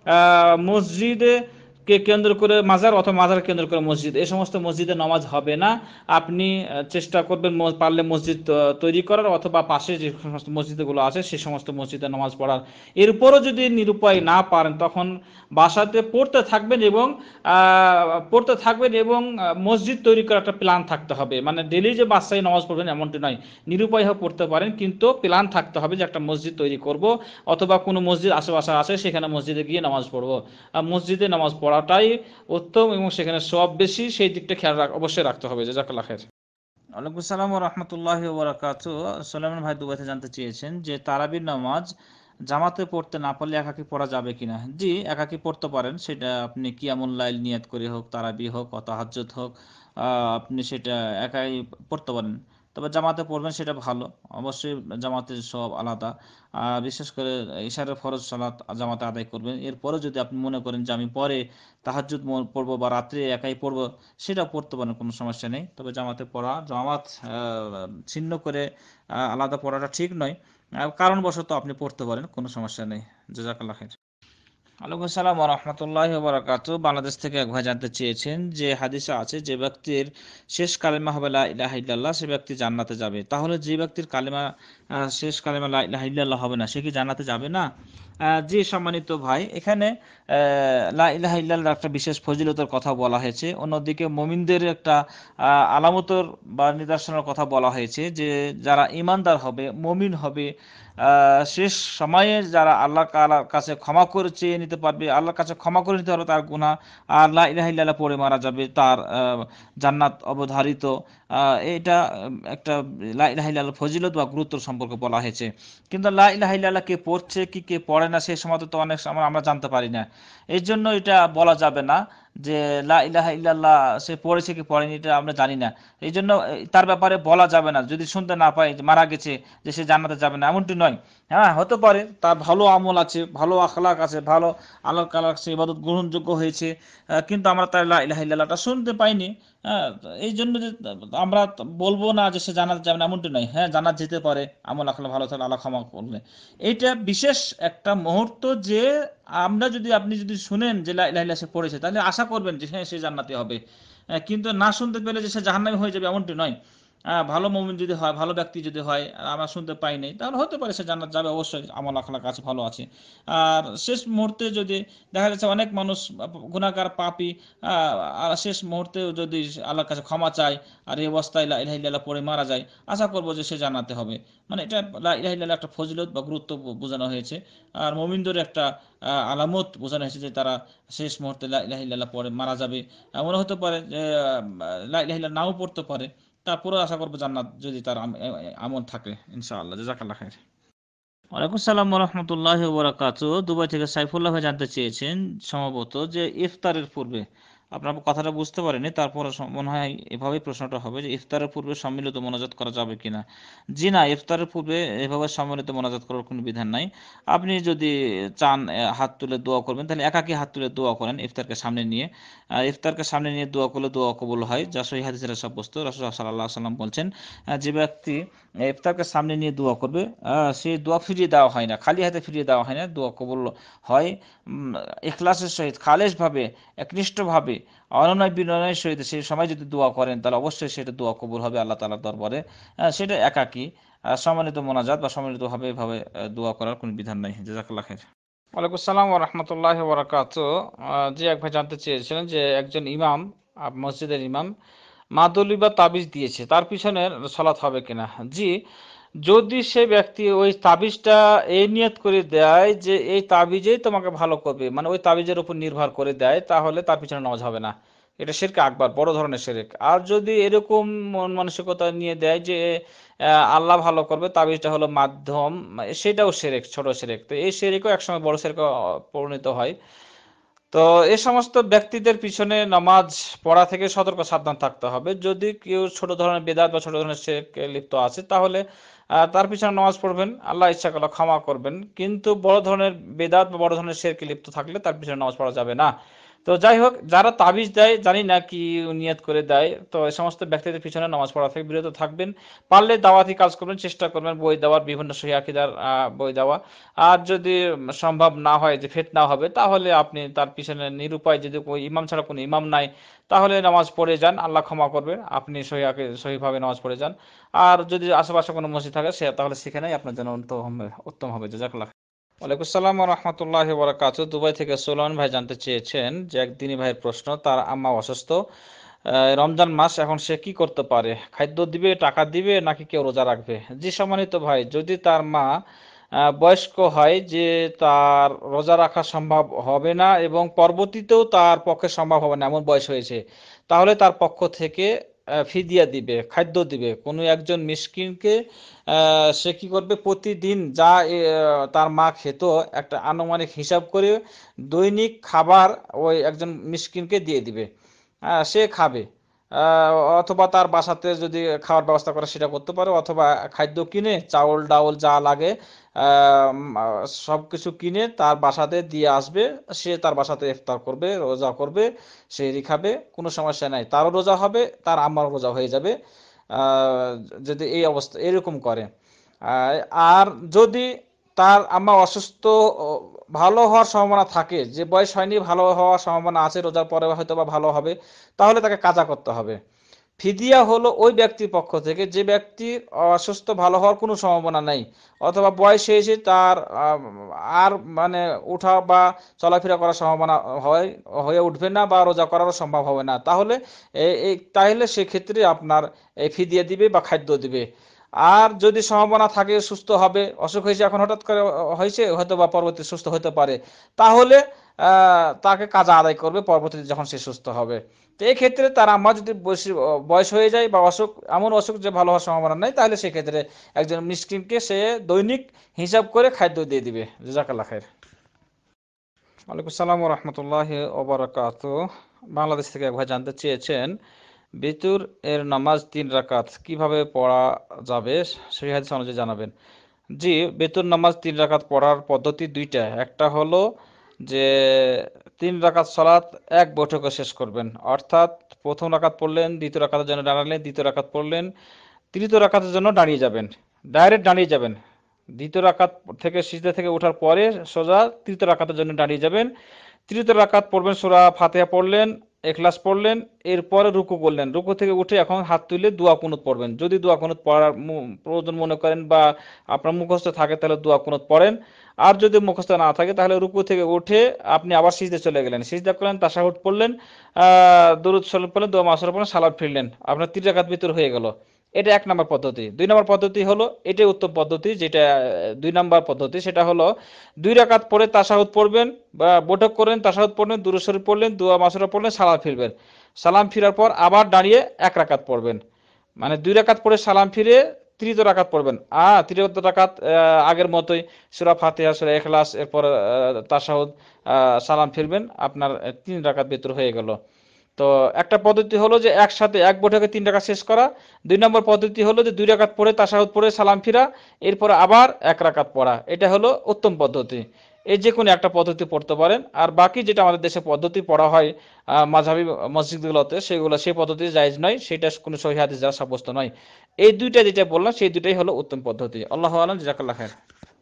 মসজিদে কে কেন্দ্র করে মাজার, অথবা মাজার কেন্দ্র করে মসজিদ, এই সমস্ত মসজিদে নামাজ হবে না। আপনি চেষ্টা করবেন পারলে মসজিদ তৈরি করার, অথবা পাশে যে সমস্ত মসজিদগুলো আছে সেই সমস্ত মসজিদে নামাজ পড়ার। এরপরও যদি নিরুপায় না পারেন, তখন বাসাতে পড়তে থাকবেন এবং মসজিদ তৈরি করার একটা প্ল্যান থাকতে হবে। মানে ডেলি যে বাসায় নামাজ পড়বেন এমনটি নয়, নিরুপায় হয়ে পড়তে পারেন, কিন্তু প্ল্যান থাকতে হবে যে একটা মসজিদ তৈরি করব, অথবা কোনো মসজিদ আশেপাশে আছে সেখানে মসজিদে গিয়ে নামাজ পড়বো। মসজিদে নামাজ পড়াটাই উত্তম এবং সেখানে সওয়াব বেশি, সেই দিকটা খেয়াল অবশ্যই রাখতে হবে। জাযাকাল্লাহ খাইর। ওয়ালাইকুম আসসালাম ওয়া রাহমাতুল্লাহি ওয়া বারাকাতুহু। সুলাইমান ভাই দুবাইতে জানতে চেয়েছেন যে তারাবির নামাজ জামাতে পড়তে না পারলে একাকী পড়া যাবে কিনা? জি, একাকী পড়তে পারেন। সেটা আপনি কিয়ামুল লাইল নিয়াত করে হোক, তারাবি হোক, তাহাজ্জুদ হোক, আপনি সেটা একাই পড়তে পারেন। তবে জামাতে পড়বেন সেটা ভালো, অবশ্যই জামাতের সব আলাদা। বিশেষ করে ইশারের ফরজ সালাত জামাতে আদায় করবেন। এরপরে যদি আপনি মনে করেন যে আমি পরে তাহাজ্জুদ পড়বো বা রাত্রে একাই পড়বো, সেটা পড়তে পারেন, কোনো সমস্যা নেই। তবে জামাতে পড়া, জামাত ছিন্ন করে আলাদা পড়াটা ঠিক নয়। কারণবশত আপনি পড়তে পারেন, কোনো সমস্যা নেই। জাযাকাল্লাহ খাইর। ওয়ালাইকুম আসসালাম ওয়া রাহমাতুল্লাহি ওয়া বারাকাতুহু। বাংলাদেশ থেকে এক ভাই জানতে চেয়েছেন যে হাদিসে আছে যে ব্যক্তির শেষ কালেমা হবে লা ইলাহা ইল্লাল্লাহ, সে ব্যক্তি জান্নাতে যাবে। তাহলে যে ব্যক্তির কালেমা শেষ কালেমা লা ইলাহা ইল্লাল্লাহ হবে না, সে কি জান্নাতে যাবে না? জি সম্মানিত ভাই, এখানে লা ইলাহা ইল্লাল্লাহর একটা বিশেষ ফজিলতের কথা বলা হয়েছে, অন্যদিকে মুমিনদের একটা আলামতের বা নিদর্শনের কথা বলা হয়েছে, যে যারা ঈমানদার হবে, মুমিন হবে, শেষ সময়ে যারা আল্লাহর কাছে ক্ষমা করে চেয়ে নিতে পারবে, আল্লাহর কাছে ক্ষমা করে নিতে পারবে তার গুনাহ, আর লা ইলাহা ইল্লাল্লাহ পড়ে মারা যাবে, তার জান্নাত অবধারিত। এটা একটা লা ইলাহা ইল্লাল্লাহ ফজিলত বা গুরুত্ব সম্পর্কে বলা হয়েছে। কিন্তু লা ইলাহা ইল্লাল্লাহ কে পড়ছে কি কে পড়ে না সে সময় তো অনেক সময় আমরা জানতে পারি না, এই জন্য এটা বলা যাবে না। যে লা ইলাহা ইল্লাল্লাহ সে পড়েছে কি পড়েনি এটা আমরা জানি না, এই জন্য তার ব্যাপারে বলা যাবে না যদি শুনতে না পাই যে মারা গেছে যে সে জান্নাতে যাবে না, এমনটি নয়। হ্যাঁ, হতে পারে তার ভালো আমল আছে, ভালো আখলাক আছে, ভালো আল্লাহর কালার সে ইবাদত গ্রহণযোগ্য হয়েছে, কিন্তু আমরা তার লা ইলাহা ইল্লাল্লাহটা শুনতে পাইনি। হ্যাঁ, এই জন্য যে আমরা বলবো না যে সে জান্নাতে যাবে না, এমনটি নয়। হ্যাঁ, জান্নাত যেতে পারে আমল আখলাক ভালো থাকলে, আল্লাহ ক্ষমা করলে। এইটা বিশেষ একটা মুহূর্ত যে আমরা যদি আপনি যদি শুনেন যে লা ইলাহা ইল্লাল্লাহ সে পড়েছে, তাহলে আশা করবেন যে হ্যাঁ সে জান্নাতি হবে। কিন্তু না শুনতে পেলে যে সে জাহান্নামী হয়ে যাবে, এমনটি নয়। ভালো মুমিন যদি হয়, ভালো ব্যক্তি যদি হয়, আর আমরা শুনতে পাই নাই, তাহলে হতে পারে সে জান্নাত যাবে, অবশ্যই আমল আখলাক আছে, ভালো আছে। আর শেষ মুহূর্তে যদি দেখা যাচ্ছে অনেক মানুষ গুনাহগার পাপী, আর শেষ মুহূর্তে যদি আল্লাহর কাছে ক্ষমা চায় আর এই অবস্থায় লা ইলাহা ইল্লাল্লাহ পড়ে মারা যায়, আশা করবো যে সে জান্নাতে হবে। মানে এটা লা ইলাহা ইল্লাল্লাহ একটা ফজিলত বা গুরুত্ব বোঝানো হয়েছে, আর মুমিনদের একটা আলামত বোঝানো হয়েছে যে তারা শেষ মুহূর্তে লা ইলাহা ইল্লাল্লাহ পড়ে মারা যাবে। এমন হতে পারে যে লা ইলাহা ইল্লাল্লাহ নাও পড়তে পারে, তারপরে আশা করবো জান্নাত যদি তার আমল থাকে ইনশাআল্লাহ। জাযাকাল্লাহ খাইর। ওয়ালাইকুম সালাম ওয়া রাহমাতুল্লাহি ওয়া বারাকাতুহু। দুবাই থেকে সাইফুল্লাহ ভাই জানতে চেয়েছেন সম্ভবত যে ইফতারের পূর্বে, আপনার কথাটা বুঝতে পারেনি, তারপর মনে হয় এভাবেই প্রশ্নটা হবে যে ইফতারের পূর্বে সম্মিলিত মোনাজাত করা যাবে কিনা। জি না, ইফতারের পূর্বে এভাবে সম্মিলিত মোনাজাত করার কোনো বিধান নাই। আপনি যদি চান হাত তুলে দোয়া করবেন, তাহলে একাকী হাত তুলে দোয়া করেন ইফতারকে সামনে নিয়ে। ইফতারকে সামনে নিয়ে দোয়া করলে দোয়া কবুল হয়, যা সহিহ হাদিসে সাব্যস্ত। রাসূলুল্লাহ সাল্লাল্লাহু আলাইহি ওয়াসাল্লাম বলছেন যে ব্যক্তি ইফতারকে সামনে নিয়ে দোয়া করবে, সেই দোয়া ফিরিয়ে দেওয়া হয় না, খালি হাতে ফিরিয়ে দেওয়া হয় না, দোয়া কবুল হয় ইখলাসের সহিত, খালেসভাবে, একনিষ্ঠভাবে, অনয় বিনয়ের সহিত সেই সময় যদি দোয়া করেন, তাহলে অবশ্যই সেটা দোয়া কবুল হবে আল্লাহ তাআলার দরবারে। সেটা একাকী। সম্মানিত মোনাজাত বা সম্মিলিতভাবে এভাবে দোয়া করার কোনো বিধান নাই। জাযাকাল্লাহ খাইর। ওয়ালাইকুম সালাম ওয়া রাহমাতুল্লাহি ওয়া বারাকাতুহু। জি, এক ভাই জানতে চেয়েছিলেন যে একজন ইমাম, মসজিদের ইমাম মাদুলি বা তাবিজ দিয়েছে, তার পিছনে সালাত হবে কিনা। জি, যদি সে ব্যক্তি ওই তাবিজটা এই নিয়ত করে দেয় যে এই তাবিজেই তোমাকে ভালো করবে, মানে ওই তাবিজের উপর নির্ভর করে দেয়, তাহলে তার পিছনে নামাজ হবে না। এটা শিরক আকবার, বড় ধরনের শিরক। আর যদি এরকম মন মানসিকতা নিয়ে দেয় যে আল্লাহ ভালো করবে, তাবিজটা হলো মাধ্যম, সেটাও শিরক, ছোট শিরক। তো এই শিরকও একসময় বড় শিরকে পরিণত হয়। তো এই সমস্ত ব্যক্তিদের পিছনে নামাজ পড়া থেকে সতর্ক সাবধান থাকতে হবে। যদি কেউ ছোট ধরনের বেদাত বা ছোট ধরনের শিরকে লিপ্ত আছে, তাহলে তার পিছনে নামাজ পড়বেন, আল্লাহ ইচ্ছা করলে ক্ষমা করবেন। কিন্তু বড় ধরনের বেদাত বা বড় ধরনের শিরকে লিপ্ত থাকলে তার পিছনে নামাজ পড়া যাবে না। তো যাই হোক, যারা তাবিজ দেয় জানি না কি নিয়ত করে দেয়, তো এই সমস্ত ব্যক্তিদের পিছনে নামাজ পড়া থেকে বিরত থাকবেন। পারলে দাওয়াতি কাজ করবেন, চেষ্টা করবেন বই দেওয়ার, বিভিন্ন সহিহ আকীদার বই দেওয়া। আর যদি সম্ভব না হয় যে ফিতনা হবে, তাহলে আপনি তার পিছনে নিরুপায়, যদি ওই ইমাম ছাড়া কোনো ইমাম নাই, তাহলে নামাজ পড়ে যান, আল্লাহ ক্ষমা করবে। আপনি সহিভাবে নামাজ পড়ে যান। আর যদি আশেপাশে কোনো মসজিদ থাকে সে তাহলে সেখানেই আপনার জন্য উত্তম হবে। জাযাকাল্লাহ। ওয়ালাইকুম সালাম ওয়া রাহমাতুল্লাহি ওয়া বারাকাতুহু। দুবাই থেকে সোলান ভাই জানতে চেয়েছেন যে একদিনী ভাইয়ের প্রশ্ন, তার আম্মা অসুস্থ, রমজান মাস, এখন সে কি করতে পারে? খাদ্য দিবে, টাকা দিবে, নাকি কেউ রোজা রাখবে? জি সম্মানিত ভাই, যদি তার মা বয়স্ক হয় যে তার রোজা রাখা সম্ভব হবে না এবং পরবর্তীতেও তার পক্ষে সম্ভব হবে না, এমন বয়স হয়েছে, তাহলে তার পক্ষ থেকে ফিদিয়া দিবে, খাদ্য দিবে কোনো একজন মিসকিনকে। সে কি করবে, প্রতিদিন যা তার মা খেত একটা আনুমানিক হিসাব করে দৈনিক খাবার ওই একজন মিসকিনকে দিয়ে দিবে, সে খাবে। অথবা তার বাসাতে যদি খাওয়ার ব্যবস্থা করে সেটা করতে পারে, অথবা খাদ্য কিনে চাউল ডাউল যা লাগে সবকিছু কিনে তার বাসাতে দিয়ে আসবে, সে তার বাসাতে ইফতার করবে, রোজা করবে, সেহরি খাবে, কোনো সমস্যা নাই, তারও রোজা হবে, তার আম্মারও রোজা হয়ে যাবে যদি এই অবস্থা এরকম করে। আহ, আর যদি তার আম্মা অসুস্থ, ভালো হওয়ার সম্ভাবনা থাকে, যে বয়স হয়নি ভালো হওয়ার সম্ভাবনা আছে, রোজার পরে হয়তো বা ভালো হবে, তাহলে তাকে কাজা করতে হবে। ফিদিয়া হলো ওই ব্যক্তির পক্ষ থেকে যে ব্যক্তির অসুস্থ ভালো হওয়ার কোনো সম্ভাবনা নেই, অথবা বয়স হয়েছে তার আর মানে উঠা বা চলাফেরা করার সম্ভাবনা হয়ে উঠবে না, বা রোজা করারও সম্ভব হবে না, তাহলে সেক্ষেত্রে আপনার এই ফিদিয়া দিবে বা খাদ্য দিবে। আর যদি সম্ভাবনা থাকে সুস্থ হবে, অসুখ হয়েছে এখন হঠাৎ করে হয়েছে, হয়তো বা পরবর্তী সুস্থ হতে পারে, তাহলে তাকে কাজা আদায় করবে পরবর্তীতে যখন সে সুস্থ হবে। তো এই ক্ষেত্রে তার আম্মা যদি বয়স হয়ে যায় বা অসুখ, এমন অসুখ যে ভালো হওয়ার সম্ভাবনা নেই, তাহলে সেক্ষেত্রে একজন মিসকিনকে সে দৈনিক হিসাব করে খাদ্য দিয়ে দিবে। জাযাকাল্লাহ খাইর। ওয়ালাইকুম আসসালাম ওয়া রাহমাতুল্লাহি ওয়া বারাকাতুহু। বাংলাদেশ থেকে এক ভাই জানতে চেয়েছেন, বিতুর এর নামাজ 3 রাকাত কিভাবে পড়া যাবে, সহিহ হাদিস অনুযায়ী জানাবেন। জি, বেতুর নামাজ 3 রাকাত পড়ার পদ্ধতি দুইটা। একটা হলো যে 3 রাকাত সালাত এক বৈঠকে শেষ করবেন, অর্থাৎ প্রথম রাকাত পড়লেন, দ্বিতীয় রাকাতের জন্য দাঁড়ালেন, দ্বিতীয় রাকাত পড়লেন, তৃতীয় রাকাতের জন্য দাঁড়িয়ে যাবেন, ডাইরেক্ট দাঁড়িয়ে যাবেন। দ্বিতীয় রাকাত থেকে সিজদা থেকে ওঠার পরে সোজা তৃতীয় রাকাতের জন্য দাঁড়িয়ে যাবেন। তৃতীয় রাকাত পড়বেন, সূরা ফাতিহা পড়লেন, ইখলাস পড়লেন, এরপরে রুকু করলেন। রুকু থেকে উঠে এখন হাত তুলে দোয়া কুনুত পড়বেন। যদি দোয়া কুনুত পড়ার প্রয়োজন মনে করেন বা আপনার মুখস্থ থাকে তাহলে দোয়া কুনুত পড়েন। আর যদি মুখস্থ না থাকে তাহলে রুকু থেকে উঠে আপনি আবার সিজদা চলে গেলেন, সিজদা করলেন, তাশাহুদ পড়লেন, দরুদ শরীফ পড়লেন, দোয়া মাসুরা পড়লেন, সালাত ফিরলেন, আপনার 3 রাকাত ভিতর হয়ে গেল। এটা 1 নম্বর পদ্ধতি। 2 নম্বর পদ্ধতি হলো, এটাই উত্তম পদ্ধতি, যেটা 2 নম্বর পদ্ধতি, সেটা হলো 2 রাকাত পরে তাশাহুদ পড়বেন বা বৈঠক করলেন, তাশাহুদ পড়লেন, দুরূদ শরীফ পড়লেন, দোয়া মাসুরা পড়লেন, সালাম ফিরবেন। সালাম ফিরার পর আবার দাঁড়িয়ে 1 রাকাত পড়বেন। মানে 2 রাকাত পরে সালাম ফিরে তৃতীয় রাকাত পড়বেন। তৃতীয় রাকাত আগের মতোই সূরা ফাতিহা, সূরা ইখলাস, এরপর তাশাহুদ, সালাম ফিরবেন, আপনার 3 রাকাত ভিতর হয়ে গেল। তো একটা পদ্ধতি হলো যে একসাথে এক বৈঠকে 3 রাকাত শেষ করা। 2 নম্বর পদ্ধতি হলো যে 2 রাকাত পড়ে তাশাহুদ পড়ে সালাম ফিরা, এরপর আবার 1 রাকাত পড়া। এটা হলো উত্তম পদ্ধতি। এই যে কোনো একটা পদ্ধতি পড়তে পারেন। আর বাকি যেটা আমাদের দেশে পদ্ধতি পড়া হয় মাযহাবী মসজিদগুলোতে, সেগুলো সেই পদ্ধতি জায়েজ নয়, সেটা কোনো সহিহ হাদিস দ্বারা সাব্যস্ত নয়। এই দুইটা যেটা বললাম সেই দুইটাই হলো উত্তম পদ্ধতি। আল্লাহু আলাম, জাযাকাল্লাহ খাইর।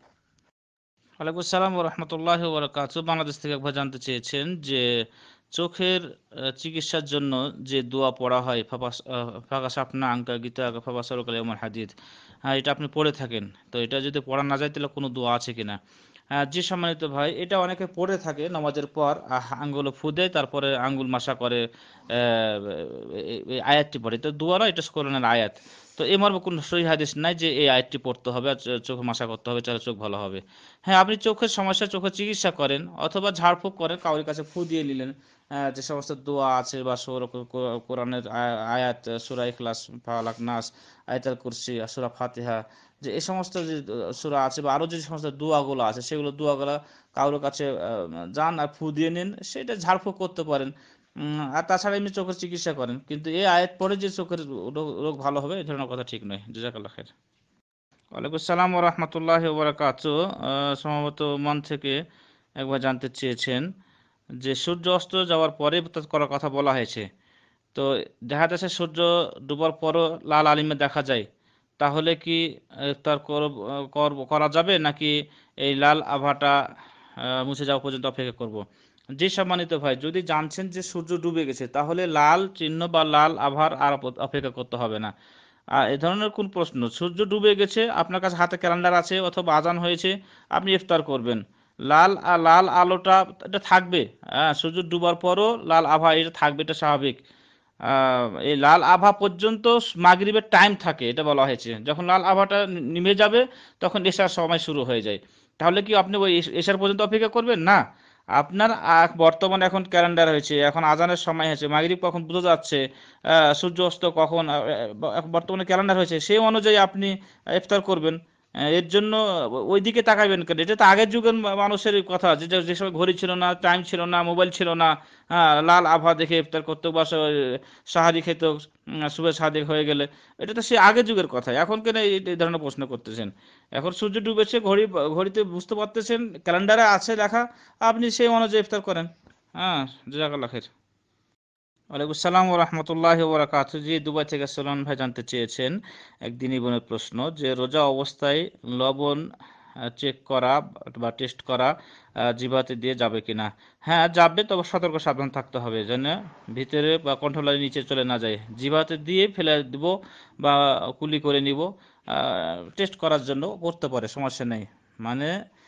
ওয়ালাইকুম আসসালাম ওয়া রাহমাতুল্লাহি ওয়া বারাকাতুহু। বাংলাদেশ থেকে এক ভাই জানতে চেয়েছেন যে চোখের চিকিৎসার জন্য যে দোয়া পড়া হয়, ফাগাসাফনা আনকা গিতাকা ফাবাসারুকা ইয়াউমাল হাদিদ, এটা আপনি পড়ে থাকেন, তো এটা যদি পড়া না যায় তাহলে কোনো দোয়া আছে কিনা? জি সম্মানিত ভাই, এটা অনেকে পড়ে থাকে নামাজের পর, আঙ্গুলে ফু দেয়, তারপরে আঙ্গুল মাসা করে এই আয়াতটি পড়ে। তো দোয়া না, এটা কোরআনের আয়াত। তো এই মর্মে কোনো সহিহ হাদিস নাই যে এই আয়াতটি পড়তে হবে আর চোখে মাসা করতে হবে তাহলে চোখ ভালো হবে। হ্যাঁ, আপনি চোখের সমস্যা, চোখের চিকিৎসা করেন অথবা ঝাড়ফুঁক করেন, কাউরির কাছে ফু দিয়ে নিলেন, যে সমস্ত দোয়া আছে বা কোরআনের আয়াত, সূরা ইখলাস, ফালাক, নাস, আয়াতুল কুরসি, সূরা ফাতিহা, যে এই সমস্ত যে সূরা আছে বা আরো যে সমস্ত দোয়াগুলো আছে, সেগুলো দোয়াগুলো কারোর কাছে যান আর ফু দিয়ে নিন, সেটা ঝাড়ফুঁক করতে পারেন। আর তাছাড়া এমনি চোখের চিকিৎসা করেন, কিন্তু এই আয়াত পরে যে চোখের রোগ ভালো হবে এই ধরনের কথা ঠিক নয়। জাযাকাল্লাহ খাইর। ওয়ালাইকুম আসসালাম ওয়া রাহমাতুল্লাহি ওয়া বারাকাতুহু। সম্ভবত মন থেকে একবার জানতে চেয়েছেন যে সূর্য অস্ত যাওয়ার পরে ইফতার করার কথা বলা হয়েছে। তো দেখা যাচ্ছে সূর্য ডুবার পরও লাল আলিমে দেখা যায়, তাহলে কি ইফতার করা যাবে, নাকি এই লাল আভাটা মুছে যাওয়া পর্যন্ত অপেক্ষা করব? যে সম্মানিত ভাই, যদি জানছেন যে সূর্য ডুবে গেছে তাহলে লাল চিহ্ন বা লাল আভার আর অপেক্ষা করতে হবে না। এ ধরনের কোন প্রশ্ন? সূর্য ডুবে গেছে, আপনার কাছে হাতে ক্যালেন্ডার আছে অথবা আজান হয়েছে, আপনি ইফতার করবেন। লাল আলোটা এটা থাকবে, সূর্য ডুবার পরও লাল আভা এটা থাকবে, এটা স্বাভাবিক। এই লাল আভা পর্যন্ত মাগরিবের টাইম থাকে, এটা বলা হয়েছে। যখন লাল আভাটা নিভে যাবে তখন এশার সময় শুরু হয়ে যায়। তাহলে কি আপনি ওই এশার পর্যন্ত অপেক্ষা করবেন? না, আপনার বর্তমানে এখন ক্যালেন্ডার হয়েছে, এখন আজানের সময় হয়েছে, মাগরিব কখন বোঝা যাচ্ছে, সূর্য অস্ত কখন, এখন বর্তমানে ক্যালেন্ডার হয়েছে, সেই অনুযায়ী আপনি ইফতার করবেন। এর জন্য ওই দিকে তাকাইবেন কেন? এটা তো আগের যুগের মানুষের কথা, যে সময় ঘড়ি ছিল না, টাইম ছিল না, মোবাইল ছিল না, লাল আভা দেখে ইফতার করতে বা সাহারি খেত, সুবে সাদিক হয়ে গেলে। এটা তো সে আগের যুগের কথা। এখন কেন এই ধরনের প্রশ্ন করতেছেন? এখন সূর্য ডুবেছে, ঘড়িতে বুঝতে পারতেছেন, ক্যালেন্ডারে আছে লেখা, আপনি সেই অনুযায়ী ইফতার করেন। হ্যাঁ, জাযাকাল্লাহ খাইর। ওয়ালাইকুম আসসালাম ওয়া রাহমাতুল্লাহি ওয়া বারাকাতুহু। জি, দুবাই থেকে সোলান ভাই জানতে চেয়েছেন একদিনই বোনের প্রশ্ন, যে রোজা অবস্থায় লবণ চেক করা বা টেস্ট করা জিহ্বাতে দিয়ে যাবে কিনা? হ্যাঁ, যাবে, তবে সতর্ক সাবধান থাকতে হবে যেন ভিতরে বা কণ্ঠনালীর নিচে চলে না যায়। জিহ্বাতে দিয়ে ফেলে দিব বা কুলি করে নিব, টেস্ট করার জন্য করতে পারে, সমস্যা নেই। মানে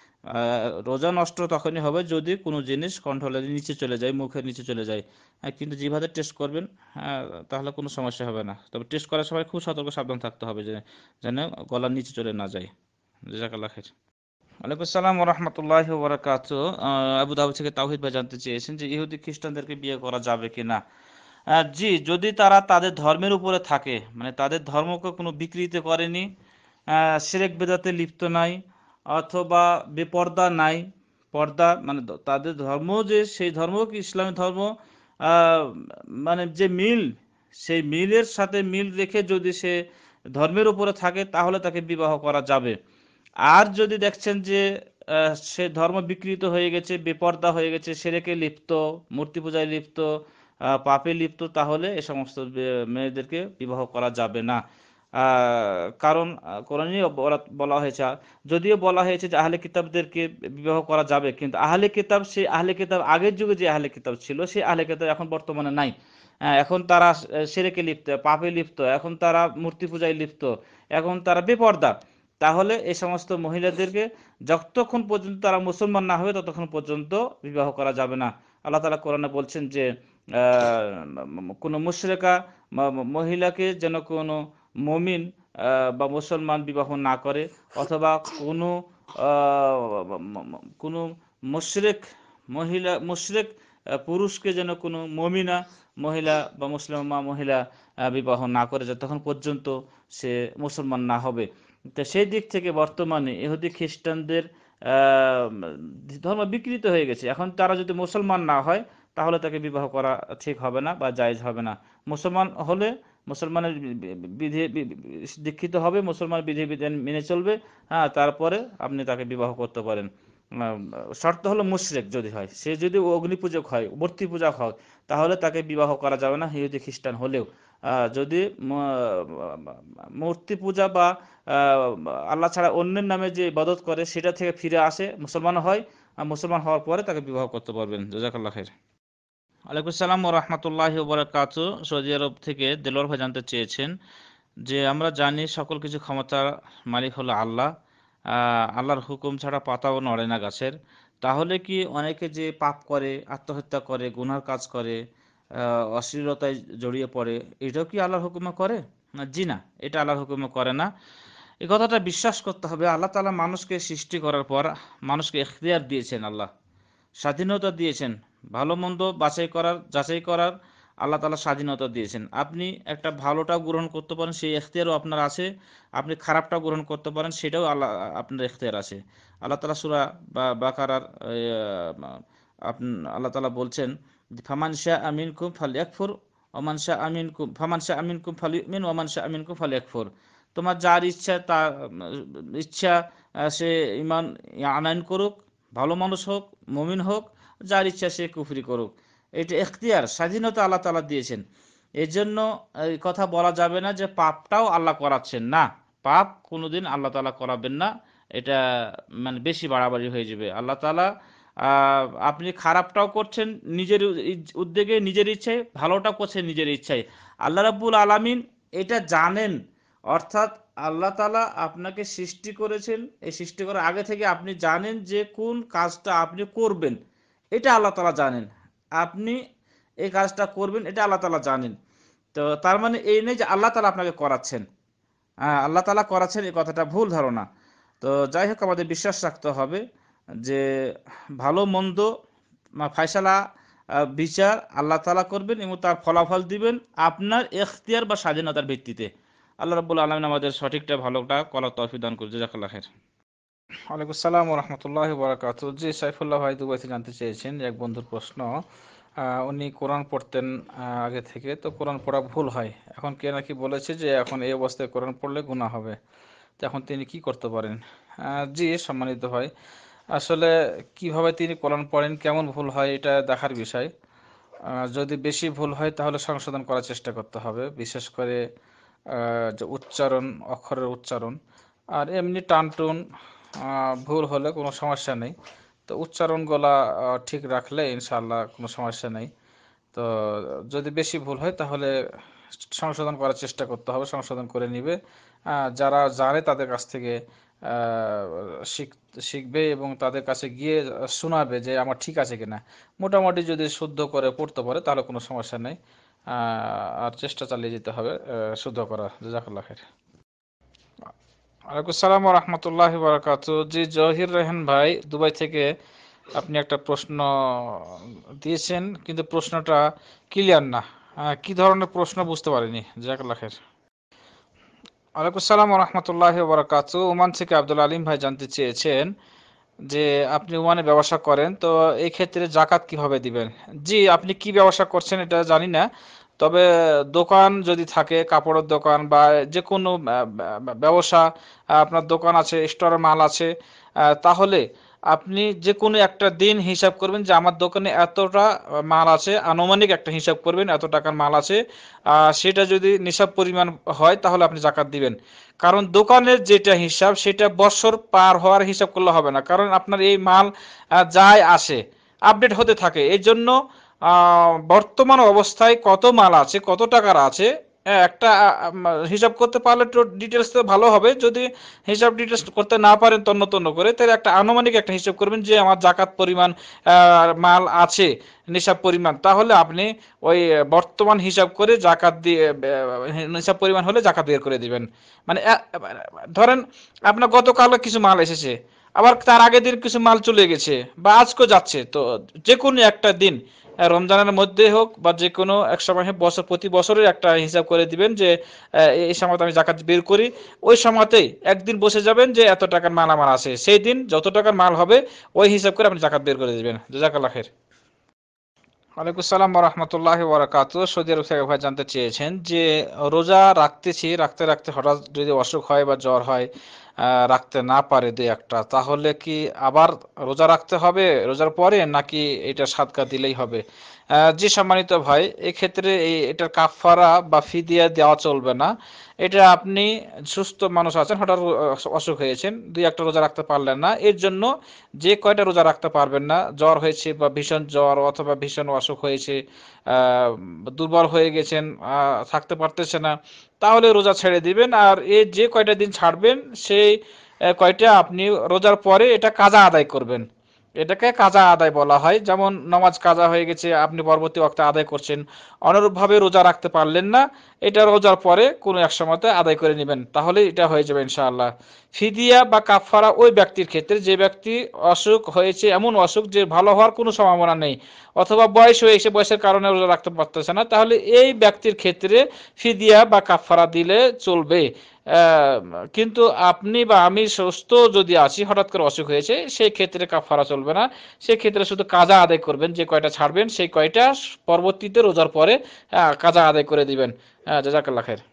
রোজা নষ্ট তখনই হবে যদি কোনো জিনিস কণ্ঠনালীর নিচে চলে যায়, মুখের নিচে চলে যায়। কিন্তু জিহ্বাতে টেস্ট করবেন, তাহলে কোনো সমস্যা হবে না। তবে টেস্ট করার সময় খুব সতর্ক সাবধান থাকতে হবে যেন গলার নিচে চলে না যায়। জাযাকাল্লাহ খাইর। ওয়ালাইকুম আসসালাম ওয়া রাহমাতুল্লাহি ওয়া বারাকাতুহু। আবু দাউদ থেকে তাওহিদ ভাই জানতে চেয়েছেন যে ইহুদি খ্রিস্টানদেরকে বিয়ে করা যাবে কিনা? জি, যদি তারা তাদের ধর্মের উপরে থাকে, মানে তাদের ধর্মকে কোনো বিকৃতি করেনি, শিরক বিদআতে লিপ্ত নাই, অথবা বেপরদা নাই, পর্দা মানে তাদের ধর্ম যে সেই ধর্ম কি ইসলামী ধর্ম, আহ, মানে যে মিল, সেই মিলের সাথে মিল রেখে যদি সে ধর্মের উপরে থাকে তাহলে তাকে বিবাহ করা যাবে। আর যদি দেখছেন যে সে ধর্ম বিকৃত হয়ে গেছে, বেপর্দা হয়ে গেছে, সেরেকে লিপ্ত, মূর্তি পূজায় লিপ্ত, পাপে লিপ্ত, তাহলে এ সমস্ত মেয়েদেরকে বিবাহ করা যাবে না। কারণ কোরআনে বলা হয়েছে, যদিও বলা হয়েছে যে আহলে কিতাবদেরকে বিবাহ করা যাবে, কিন্তু আহলে কিতাব, সেই আহলে কিতাব আগের যুগে যে আহলে কিতাব ছিল সেই আহলে কিতাব এখন বর্তমানে নাই। এখন তারা শিরকে লিপ্ত, পাপে লিপ্ত, এখন তারা মূর্তি পূজায় লিপ্ত, এখন তারা বেপর্দা। তাহলে এই সমস্ত মহিলাদেরকে যতক্ষণ পর্যন্ত তারা মুসলমান না হবে ততক্ষণ পর্যন্ত বিবাহ করা যাবে না। আল্লাহ তাআলা কোরআনে বলছেন যে কোনো মুশরিকা মহিলাকে যেন কোনো মুমিন বা মুসলমান বিবাহ না করে, অথবা কোনো কোনো মুশরিক মুশরিক পুরুষকে যেন কোনো মুমিনা মহিলা বা মুসলিমা মহিলা বিবাহ না করে যতক্ষণ পর্যন্ত সে মুসলমান না হবে। তো সেই দিক থেকে বর্তমানে ইহুদি খ্রিস্টানদের আহ, ধর্ম বিকৃত হয়ে গেছে। এখন তারা যদি মুসলমান না হয় তাহলে তাকে বিবাহ করা ঠিক হবে না বা জায়েজ হবে না। মুসলমান হলে মুসলমানের বিধি দীক্ষিত হবে, মুসলমান বিধিবিধান মেনে চলবে, হ্যাঁ, তারপরে আপনি তাকে বিবাহ করতে পারেন। শর্ত হলো মুশরিক যদি হয়, সে যদি অগ্নি পূজক হয়, মূর্তি পূজক হয়, তাহলে তাকে বিবাহ করা যাবে না ইহুদি খ্রিস্টান হলেও। যদি মূর্তি পূজা বা আল্লাহ ছাড়া অন্যের নামে যে ইবাদত করে সেটা থেকে ফিরে আসে, মুসলমান হয়, মুসলমান হওয়ার পরে তাকে বিবাহ করতে পারবেন। জাযাকাল্লাহ খাইর। ওয়ালাইকুম সালাম ওয়া রাহমাতুল্লাহি ওয়া বারাকাতুহু। সৌদি আরব থেকে দেলোয়ার ভাই জানতে চেয়েছেন যে আমরা জানি সকল কিছু ক্ষমতার মালিক হলো আল্লাহ, আল্লাহর হুকুম ছাড়া পাতাও নড়ে না গাছের। তাহলে কি অনেকে যে পাপ করে, আত্মহত্যা করে, গুনার কাজ করে, অশ্লীলতায় জড়িয়ে পড়ে, এটাও কি আল্লাহর হুকুমে করে? না, জি না, এটা আল্লাহর হুকুমে করে না। এই কথাটা বিশ্বাস করতে হবে। আল্লাহ তাআলা মানুষকে সৃষ্টি করার পর মানুষকে ইখতিয়ার দিয়েছেন, আল্লাহ স্বাধীনতা দিয়েছেন, ভালো মন্দ যাচাই করার আল্লাহ তাআলা স্বাধীনতা দিয়েছেন। আপনি একটা ভালোটাও গ্রহণ করতে পারেন, সেই এখতিয়ারও আপনার আছে। আপনি খারাপটাও গ্রহণ করতে পারেন, সেটাও আপনার এখতিয়ার আছে। আল্লাহ তাআলা সূরা বাকারার আল্লাহ তাআলা বলছেন, ফামান শাআ মিনকুম ফালইয়াকফুর ওমান শাআ মিনকুম ফামান শাআ মিনকুম ফালইউমিন ওমান শাআ মিনকুম ফালইয়াকফুর। তোমার যার ইচ্ছা ইচ্ছা সে ঈমান আনয়ন করুক, ভালো মানুষ হোক, মুমিন হোক, যার ইচ্ছা সে কুফরি করুক। এটা এখতিয়ার, স্বাধীনতা আল্লাহ তাআলা দিয়েছেন। এই জন্য এই কথা বলা যাবে না যে পাপটাও আল্লাহ করাচ্ছেন না। পাপ কোনোদিন আল্লাহ তাআলা করাবেন না, এটা মানে বেশি বাড়াবাড়ি হয়ে যাবে। আল্লাহ তাআলা আপনি খারাপটাও করছেন নিজের উদ্যোগে, নিজের ইচ্ছায়, ভালোটাও করছেন নিজের ইচ্ছায়। আল্লাহ রাব্বুল আলামিন এটা জানেন। অর্থাৎ আল্লাহ তাআলা আপনাকে সৃষ্টি করেছেন, এই সৃষ্টি করার আগে থেকে আপনি জানেন যে কোন কাজটা আপনি করবেন, এটা আল্লাহ তাআলা জানেন। আপনি এই কাজটা করবেন, এটা আল্লাহ তাআলা জানেন। তো তার মানে এই নেই যে আল্লাহ তাআলা আপনাকে করাচ্ছেন। আল্লাহ তাআলা করাচ্ছেন এই কথাটা ভুল ধারণা। তো যাই হোক, আমাদের বিশ্বাস রাখতে হবে যে ভালো মন্দ ফায়সালা, বিচার আল্লাহ তাআলা করবেন এবং তার ফলাফল দিবেন আপনার এখতিয়ার বা স্বাধীনতার ভিত্তিতে। আল্লাহ রাব্বুল আলামিন আমাদের সঠিকটা ভালোটা করার তৌফিক দান করুন। জাযাকাল্লাহ খাইর। ওয়ালাইকুম সালাম ওয়া রাহমাতুল্লাহি ওয়া বারাকাতুহু। জি, সাইফুল্লাহ ভাই দুবাই থেকে জানতে চেয়েছেন, এক বন্ধুর প্রশ্ন, উনি কোরআন পড়তেন আগে থেকে, তো কোরআন পড়া ভুল হয়, এখন কে নাকি বলেছে যে এখন এই অবস্থায় কোরআন পড়লে গুনাহ হবে, তো এখন তিনি কি করতে পারেন? জি, সম্মানিত ভাই, আসলে কিভাবে তিনি কোরআন পড়েন, কেমন ভুল হয়, এটা দেখার বিষয়। যদি বেশি ভুল হয় তাহলে সংশোধন করার চেষ্টা করতে হবে, বিশেষ করে যে উচ্চারণ, অক্ষরের উচ্চারণ। আর এমনি টানটুন ভুল হলে কোনো সমস্যা নেই, তো উচ্চারণগুলা ঠিক রাখলে ইনশাআল্লাহ কোনো সমস্যা নেই। তো যদি বেশি ভুল হয় তাহলে সংশোধন করার চেষ্টা করতে হবে, সংশোধন করে নিবে। যারা জানে তাদের কাছ থেকে শিখবে এবং তাদের কাছে গিয়ে শোনাবে যে আমার ঠিক আছে কিনা। মোটামুটি যদি শুদ্ধ করে পড়তে পারে তাহলে কোনো সমস্যা নেই। আর চেষ্টা চালিয়ে যেতে হবে শুদ্ধ করা। জাযাকাল্লাহ খাইর। ওয়ালাইকুম সালাম ওয়া রাহমাতুল্লাহি ওয়া বারাকাতুহু। জি, জহির রেহান ভাই দুবাই থেকে আপনি একটা প্রশ্ন দিয়েছেন, কিন্তু প্রশ্নটা ক্লিয়ার না। কি ধরনের প্রশ্ন বুঝতে পারিনি। জাযাকাল্লাহ খাইর। ওয়ালাইকুম সালাম ওয়া রাহমাতুল্লাহি ওয়া বারাকাতুহু। ওমান থেকে আব্দুল আলিম ভাই জানতে চেয়েছেন যে আপনি ওমানে ব্যবসা করেন, তো এই ক্ষেত্রে জাকাত কিভাবে দিবেন? জি, আপনি কি ব্যবসা করছেন এটা জানি না, তবে দোকান যদি থাকে, কাপড়ের দোকান বা যে কোনো ব্যবসা, আপনার দোকান আছে, স্টোরের মাল আছে, তাহলে আপনি যে কোনো একটা দিন হিসাব করবেন যে আমার দোকানে এতটা মাল আছে, আনুমানিক একটা হিসাব করবেন এত টাকার মাল আছে, সেটা যদি নিসাব পরিমাণ হয় তাহলে আপনি জাকাত দিবেন। কারণ দোকানের যেটা হিসাব সেটা বছর পার হওয়ার হিসাব করলে হবে না, কারণ আপনার এই মাল যায় আসে, আপডেট হতে থাকে। এই জন্য বর্তমান অবস্থায় কত মাল আছে, কত টাকার আছে, একটা হিসাব করতে পারলে একটু ডিটেলস তো ভালো হবে। যদি হিসাব ডিটেলস করতে না পারেন তন্ন তন্ন করে, তাহলে একটা আনুমানিক একটা হিসাব করবেন যে আমার জাকাত পরিমাণ মাল আছে, নিসাব পরিমাণ, তাহলে আপনি ওই বর্তমান হিসাব করে জাকাত দিয়ে নিসাব পরিমাণ হলে জাকাত বের করে দিবেন। মানে ধরেন আপনার গতকাল কিছু মাল এসেছে, আবার তার আগের দিন কিছু মাল চলে গেছে বা আজকে যাচ্ছে, তো যে কোনো একটা দিন রমজানের মধ্যে হোক বা যে কোনো এক সময় বছর প্রতি বছরের একটা হিসাব করে দিবেন যে এই সময় আমি জাকাত বের করি। ওই সময়তেই একদিন বসে যাবেন যে এত টাকার মাল আমার আছে, সেই দিন যত টাকার মাল হবে ওই হিসাব করে আপনি জাকাত বের করে দিবেন। জাযাকাল্লাহ খাইর। ওয়ালাইকুম সালাম ওয়া রাহমাতুল্লাহি ওয়া বারাকাতুহু। সৌদি আরব থেকে ভাই জানতে চেয়েছেন যে রোজা রাখতেছি, রাখতে রাখতে হঠাৎ যদি অসুখ হয় বা জ্বর হয়, রাখতে না পারে দুই একটা, তাহলে কি আবার রোজা রাখতে হবে রোজার পরে, নাকি এটা সাদকা দিলেই হবে? জি সম্মানিত ভাই, এক্ষেত্রে এটার কাফারা বা ফিদিয়া দেওয়া চলবে না। এটা আপনি সুস্থ মানুষ আছেন, হঠাৎ অসুখ হয়েছেন, দুই একটা রোজা রাখতে পারলেন না, এর জন্য যে কয়টা রোজা রাখতে পারবেন না, জ্বর হয়েছে বা ভীষণ জ্বর অথবা ভীষণ অসুখ হয়েছে, দুর্বল হয়ে গেছেন, থাকতে পারতেছে না, তাহলে রোজা ছেড়ে দিবেন। আর এই যে কয়টা দিন ছাড়বেন সেই কয়টা আপনি রোজার পরে এটা কাজা আদায় করবেন। এটাকে কাজা আদায় বলা হয়। যেমন নামাজ কাজা হয়ে গেছে, আপনি পরবর্তী ওয়াক্তে আদায় করছেন, অনুরূপভাবে রোজা রাখতে পারলেন না, এটা রোজার পরে কোনো এক সময়তে আদায় করে নেবেন, তাহলে এটা হয়ে যাবে ইনশাআল্লাহ। ফিদিয়া বা কাফারা ওই ব্যক্তির ক্ষেত্রে যে ব্যক্তি অসুখ হয়েছে, এমন অসুখ যে ভালো হওয়ার কোনো সম্ভাবনা নেই, অথবা বয়স হয়েছে, বয়সের কারণে রোজা রাখতে পারতেছে না, তাহলে এই ব্যক্তির ক্ষেত্রে ফিদিয়া বা কাফারা দিলে চলবে। কিন্তু আপনি বা আমি সুস্থ যদি আছি, হঠাৎ করে অসুখ হয়েছে, সেই ক্ষেত্রে কাফারা চলবে না। সেই ক্ষেত্রে শুধু কাজা আদায় করবেন, যে কয়টা ছাড়বেন সেই কয়টা পরবর্তীতে রোজার পরে কাজা আদায় করে দিবেন। জাযাকাল্লাহ খাইর।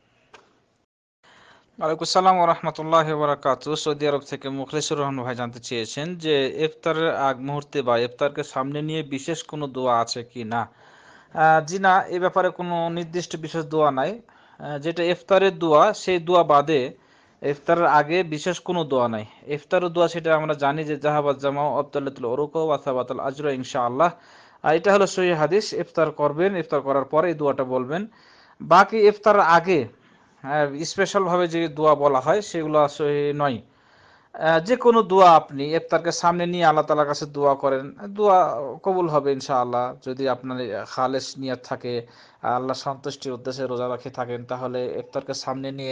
ওয়ালাইকুম সালাম ওয়া রাহমাতুল্লাহি ওয়া বারাকাতুহু। সৌদি আরব থেকে মুখলেসুর রহমান ভাই জানতে চেয়েছেন যে ইফতারের আগ মুহূর্তে বা ইফতারকে সামনে নিয়ে বিশেষ কোনো দোয়া আছে কি না? জি না, এ ব্যাপারে কোনো নির্দিষ্ট বিশেষ দোয়া নাই। যেটা ইফতারের দোয়া, সেই দোয়া বাদে ইফতারের আগে বিশেষ কোনো দোয়া নাই। ইফতারের দোয়া সেটা আমরা জানি যে জাহাবাত জামাও আবতালাতুল উরুক ওয়া সাবাতাল আজরু ইনশাআল্লাহ। এটা হলো সহিহ হাদিস। ইফতার করবেন, ইফতার করার পরে এই দোয়াটা বলবেন। বাকি ইফতারের আগে স্পেশাল ভাবে যে দোয়া বলা হয় সেগুলো আসলে নয়। যে কোনো দোয়া আপনি ইফতারকে সামনে নিয়ে আল্লাহ তাআলার কাছে দোয়া করেন, দোয়া কবুল হবে ইনশাআল্লাহ। যদি আপনার খালেস নিয়ত থাকে, আল্লাহ সন্তুষ্টির উদ্দেশ্যে রোজা রাখে থাকেন, তাহলে ইফতারকে সামনে নিয়ে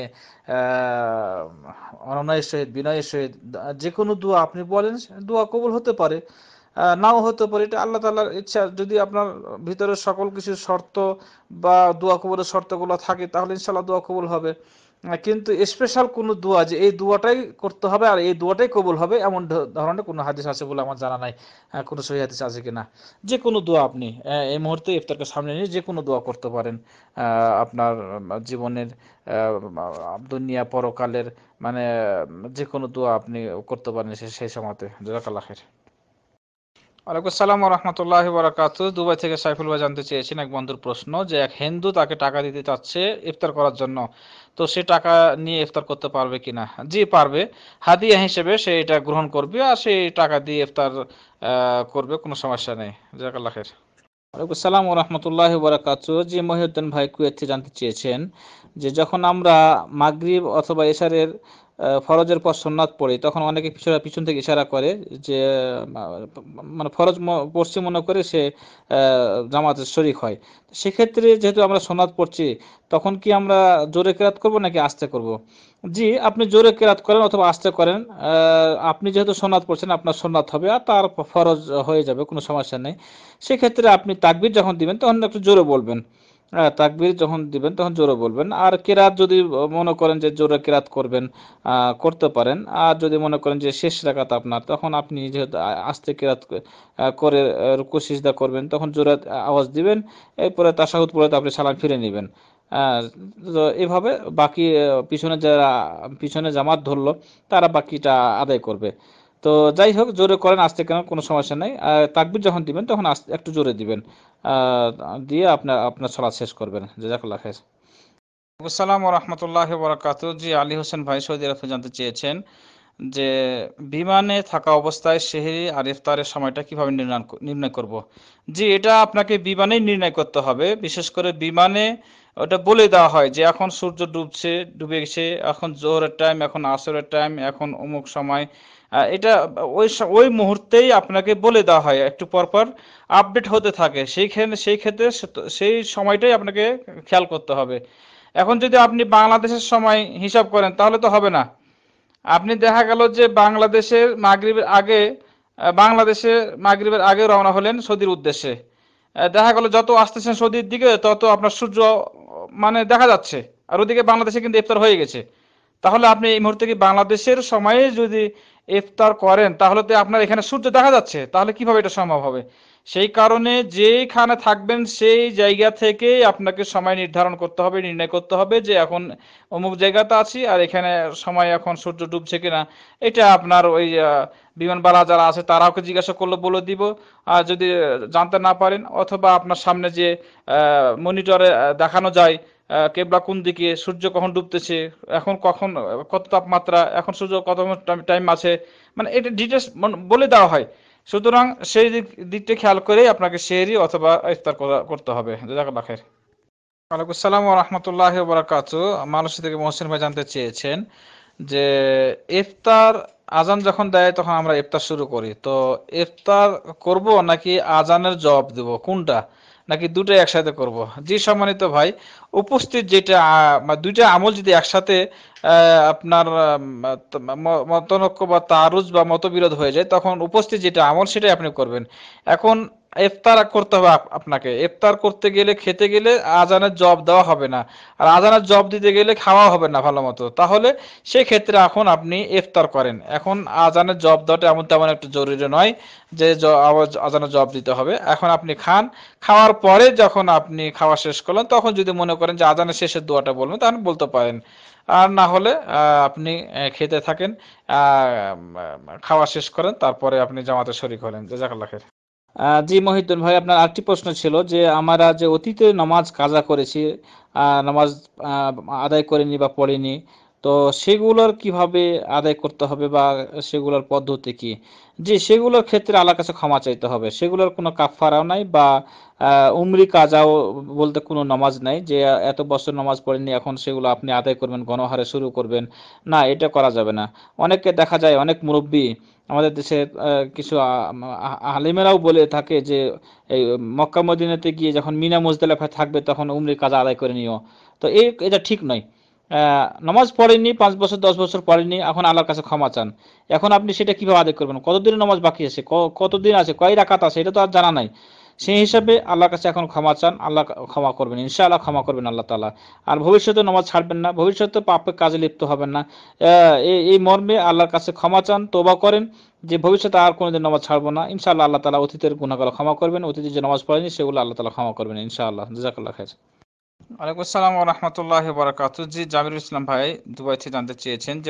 অনুনয়ের সহিত, বিনয়ের সহিত যে কোনো দোয়া আপনি বলেন, দোয়া কবুল হতে পারে, নাও হতে পারে, এটা আল্লাহ তাআলার ইচ্ছা। যদি আপনার ভিতরে সকল কিছু শর্ত বা দোয়া কবুলের শর্তগুলো থাকে, তাহলে ইনশাআল্লাহ দোয়া কবুল হবে। কিন্তু স্পেশাল কোনো দোয়া যে এই দোয়াটাই করতে হবে আর এই দোয়াটাই কবুল হবে, এমন ধরনের কোনো হাদিস আছে বলে আমার জানা নাই। কোনো সহিহ হাদিস আছে কিনা। যে কোনো দোয়া আপনি এই মুহূর্তে ইফতারকে সামনে নিয়ে যে কোনো দোয়া করতে পারেন, আপনার জীবনের, দুনিয়া পরকালের, মানে যে কোনো দোয়া আপনি করতে পারেন সেই সময়তে। জাযাকাল্লাহ খাইর। ওয়ালাইকুম আসসালাম ওয়া রাহমাতুল্লাহি ওয়া বারাকাতুহু। দুবাই থেকে সাইফুল ভাই জানতে চেয়েছেন এক বন্ধুর প্রশ্ন যে এক হিন্দু তাকে টাকা দিতে চাচ্ছে ইফতার করার জন্য, তো সে টাকা নিয়ে ইফতার করতে পারবে কিনা? জি পারবে, হাদিয়া হিসেবে সে এটা গ্রহণ করবে আর সেই টাকা দিয়ে ইফতার করবে, কোনো সমস্যা নেই। জাযাকাল্লাহ খাইর। ওয়ালাইকুম আসসালাম ওয়া রাহমাতুল্লাহি ওয়া বারাকাতুহু। জি মহিউদ্দিন ভাই কুয়েত থেকে জানতে চেয়েছেন যে যখন আমরা মাগরিব অথবা এশারের ফরজের পর সুন্নাত পড়ি, তখন অনেকে পিছন থেকে ইশারা করে যে মানে ফরজ পড়ছি মনে করে সে জামাতের শরীক হয়। সেক্ষেত্রে যেহেতু আমরা সুন্নাত পড়ছি, তখন কি আমরা জোরে কেরাত করব নাকি আস্তে করব? জি, আপনি জোরে কেরাত করেন অথবা আস্তে করেন, আপনি যেহেতু সুন্নাত পড়ছেন আপনার সুন্নাত হবে আর তার ফরজ হয়ে যাবে, কোনো সমস্যা নেই। সেক্ষেত্রে আপনি তাকবীর যখন দিবেন তখন একটু জোরে বলবেন। তাকবীর যখন দিবেন তখন জোরে বলবেন। আর কেরাত যদি মনে করেন যে জোরে কেরাত করবেন, করতে পারেন। আর যদি মনে করেন যে শেষ রাকাত আপনার, তখন আপনি যেহেতু আস্তে কেরাত করে রুকু সিজদা করবেন, তখন জোরে আওয়াজ দিবেন। এরপরে তাশাহুদ পড়ে তো আপনি সালাম ফিরে নেবেন। তো এভাবে বাকি পিছনে জামাত ধরলো তারা বাকিটা আদায় করবে। তো যাই হোক, জোরে করেন আস্তে কেন, কোনো সমস্যা নাই। তাকবীর যখন দিবেন তখন একটু জোরে দিবেন, আহ, দিয়ে আপনার আপনার সালাত শেষ করবেন। জাযাকাল্লাহ খাইর। আসসালামু রহমতুল্লাহ বরাকাতু। জি, আলী হোসেন ভাই সৌদি আরব থেকে জানতে চেয়েছেন যে বিমানে থাকা অবস্থায় সেহরি আর ইফতারের সময়টা কিভাবে নির্ণয় করব। জি, এটা আপনাকে বিমানেই নির্ণয় করতে হবে। বিশেষ করে বিমানে ওটা বলে দেওয়া হয় যে এখন সূর্য ডুবে গেছে, এখন জোহরের টাইম, এখন আসরের টাইম, এখন অমুক সময়। এটা ওই মুহূর্তেই আপনাকে বলে দেওয়া হয়, একটু পর পর আপডেট হতে থাকে। সেই ক্ষেত্রে সেই সময়টাই আপনাকে খেয়াল করতে হবে। এখন যদি আপনি বাংলাদেশের সময় হিসাব করেন তাহলে তো হবে না। আপনি দেখা গেল যে বাংলাদেশে মাগরিবের আগে রওনা হলেন সৌদির উদ্দেশ্যে। দেখা গেল যত আসতেছেন সৌদির দিকে তত আপনার সূর্য মানে দেখা যাচ্ছে, আর ওদিকে বাংলাদেশে কিন্তু ইফতার হয়ে গেছে। তাহলে আপনি এই মুহূর্তে কি বাংলাদেশের সময়ে যদি ইফতার করেন তাহলে তো আপনার এখানে সূর্য দেখা যাচ্ছে, তাহলে কিভাবে এটা সম্ভব হবে? সেই কারণে যেইখানে থাকবেন সেই জায়গা থেকেই আপনাকে সময় নির্ণয় করতে হবে যে এখন অমুক জায়গাতে আছি আর এখানে সময় এখন সূর্য ডুবছে কিনা। এটা আপনার ওই বিমানবালা যারা আছে তারাওকে জিজ্ঞাসা করলে বলে দিব। আর যদি জানতে না পারেন, অথবা আপনার সামনে যে মনিটরে দেখানো যায় কেবলা কোন দিকে, সূর্য কখন ডুবতেছে, এখন কখন কত তাপমাত্রা, এখন সূর্য কত টাইম আছে, মানে এটা ডিটেলস বলে দেওয়া হয়। সুতরাং সেই দিকটা খেয়াল করেই আপনাকে সেহরি অথবা ইফতার করতে হবে। জাযাকাল্লাহ খাইর। ওয়ালাইকুম আসসালাম ওয়া রাহমাতুল্লাহি ওয়া বারাকাতুহু। মালয়েশিয়া থেকে মহসিন ভাই জানতে চেয়েছেন যে ইফতার আজান যখন দেয় তখন আমরা ইফতার শুরু করি, তো ইফতার করব নাকি আজানের জবাব দেব, কোনটা, নাকি দুটোই একসাথে করব? জি সম্মানিত ভাই, উপস্থিত যেটা দুইটা আমল যদি একসাথে আপনার মতনৈক্য বা তারুজ বা মতবিরোধ হয়ে যায়, তখন উপস্থিত যেটা আমল সেটাই আপনি করবেন। এখন ইফতার করতে হবে আপনাকে। ইফতার করতে গেলে, খেতে গেলে আজানের জবাব দেওয়া হবে না, আর আজানের জবাব দিতে গেলে খাওয়া হবে না ভালো মতো। তাহলে সেই ক্ষেত্রে এখন আপনি ইফতার করেন। এখন আজানের জবাব দেওয়াটা এমন তেমন একটা জরুরি নয় যে আজানের জবাব দিতে হবে। এখন আপনি খান, খাওয়ার পরে যখন আপনি খাওয়া শেষ করলেন তখন যদি মনে করেন যে আজানের শেষের দোয়াটা বলবেন তাহলে বলতে পারেন। আর না হলে আপনি খেতে থাকেন, খাওয়া শেষ করেন, তারপরে আপনি জামাতে শরীক হলেন। জাযাকাল্লাহ খাইর। জি মহিউদ্দিন ভাই, আপনার আরেকটি প্রশ্ন ছিল যে আমরা যে অতীতে নামাজ কাজা করেছি, নামাজ আহ, আদায় করিনি বা পড়িনি, তো সেগুলোর কিভাবে আদায় করতে হবে বা সেগুলোর পদ্ধতি কি? জি, সেগুলোর ক্ষেত্রে আল্লাহর কাছে ক্ষমা চাইতে হবে। সেগুলোর কোনো কাফারাও নাই বা উমরি কাজাও বলতে কোনো নামাজ নাই যে এত বছর নামাজ পড়েননি এখন সেগুলো আপনি আদায় করবেন, গণহারে শুরু করবেন। না, এটা করা যাবে না। অনেককে দেখা যায়, অনেক মুরব্বী আমাদের দেশে কিছু আলেমেরাও বলে থাকে যে এই মক্কা মদিনাতে গিয়ে যখন মিনা মুজদালিফায় থাকবে তখন উমরি কাজা আদায় করে নিও। তো এটা ঠিক নয়। নামাজ পড়েননি, 5 বছর 10 বছর পড়েননি, এখন আল্লাহর কাছে ক্ষমা চান। এখন আপনি সেটা কিভাবে আদায় করবেন? কতদিন নামাজ বাকি আছে, কতদিন আছে, কয় রাকাত আছে, এটা তো আর জানা নাই। সেই হিসাবে আল্লাহর কাছে এখন ক্ষমা চান, আল্লাহ ক্ষমা করবেন, ইনশাআল্লাহ ক্ষমা করবেন আল্লাহ তাআলা। আর ভবিষ্যতে নামাজ ছাড়বেন না, ভবিষ্যতে পাপের কাজে লিপ্ত হবেন না। এই মর্মে আল্লাহর কাছে ক্ষমা চান, তওবা করেন যে ভবিষ্যতে আর কোনোদিন নামাজ ছাড়বো না। ইনশাআল্লাহ আল্লাহ তাআলা অতীতের গুনাহগুলো ক্ষমা করবেন, অতীতে যে নামাজ পড়েনি সেগুলো আল্লাহ তাআলা ক্ষমা করবেন ইনশাআল্লাহ। জাযাকাল্লাহ খাইর। ওয়ালাইকুম আসসালাম ওয়া রাহমাতুল্লাহি ওয়া বারাকাতুহু। জি, জামিরুল ইসলাম ভাই দুবাই থেকে জানতে চেয়েছেন যে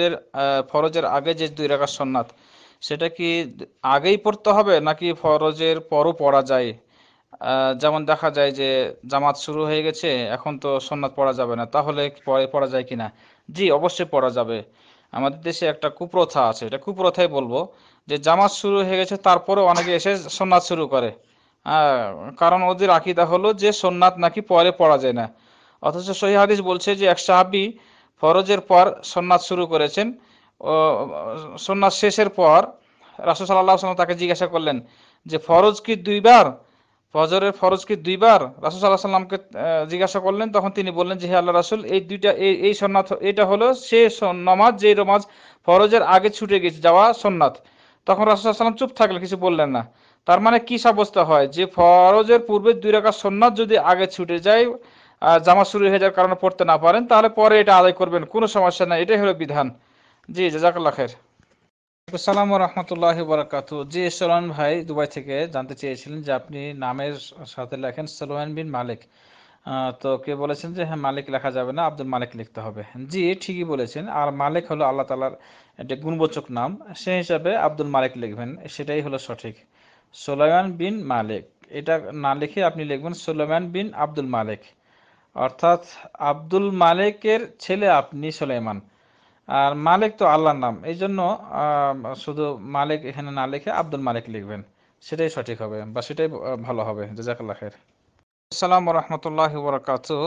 ফরজের আগে যে 2 রাকাত সুন্নাত, সেটা কি আগেই পড়তে হবে নাকি ফরজের পরও পড়া যায়? যেমন দেখা যায় যে জামাত শুরু হয়ে গেছে, এখন তো সুন্নাত পড়া যাবে না, তাহলে পরে পড়া যায় কিনা? জি, অবশ্যই পড়া যাবে। আমাদের দেশে একটা কুপ্রথা আছে, এটা কুপ্রথাই বলবো, যে জামাত শুরু হয়ে গেছে তারপরে অনেকে এসে সুন্নাত শুরু করে। আহ, কারণ ওদের আকীদা হলো যে সুন্নাত নাকি পরে পড়া যায় না। অথচ সহিহ হাদিস বলছে যে এক সাহাবী ফরজের পর সুন্নাত শুরু করেছেন। ও সুন্নাত শেষের পর রাসূল সাল্লাল্লাহু আলাইহি ওয়াসাল্লাম তাকে জিজ্ঞাসা করলেন যে ফরজ কি 2 বার, ফজরের ফরজ কি 2 বার? রাসূল সাল্লাল্লাহু আলাইহি সাল্লামকে জিজ্ঞাসা করলেন, তখন তিনি বললেন যে হে আল্লাহ রাসূল, এই দুইটা এই সুন্নাত, এটা হলো সে নামাজ যে নামাজ ফরজের আগে ছুটে গেছে যাওয়া সুন্নাত। তখন রাসূল সাল্লাল্লাহু আলাইহি সাল্লাম চুপ থাকলেন, কিছু বললেন না। তার মানে কি সাব্যস্ত হয় যে ফরজের পূর্বে 2 রাকাত সুন্নাত যদি আগে ছুটে যায়, জামাত শুরু হয়ে যাওয়ার কারণে পড়তে না পারেন, তাহলে পরে এটা আদায় করবেন, কোনো সমস্যা নাই, এটাই হলো বিধান। জি, জাযাকাল্লাহ খায়ের। আসসালামু রাহমাতুল্লাহি ওয়া বারাকাতু। জি, সোলান ভাই দুবাই থেকে জানতে চেয়েছিলেন যে আপনি নামের সাথে লেখেন সোলাইমান বিন মালিক। তো কে বলেছেন যে হ্যাঁ, মালিক লেখা যাবে না, আব্দুল মালিক লিখতে হবে। জি, ঠিকই বলেছেন। আর মালিক হলো আল্লাহ তাআলার একটা গুণবাচক নাম, সেই হিসাবে আব্দুল মালিক লিখবেন, সেটাই হলো সঠিক। সোলাইমান বিন মালিক এটা না লিখে আপনি লিখবেন সোলাইমান বিন আব্দুল মালিক, অর্থাৎ আব্দুল মালিকের ছেলে আপনি সোলাইমান। আর মালিক তো আল্লাহর নাম, এই জন্য শুধু মালিক এখানে না লিখে আব্দুল মালিক লিখবেন, সেটাই সঠিক হবে বা সেটাই ভালো হবে। জাযাকাল্লাহ খায়ের। আসসালামু রাহমাতুল্লাহি ওয়া বারাকাতুহু।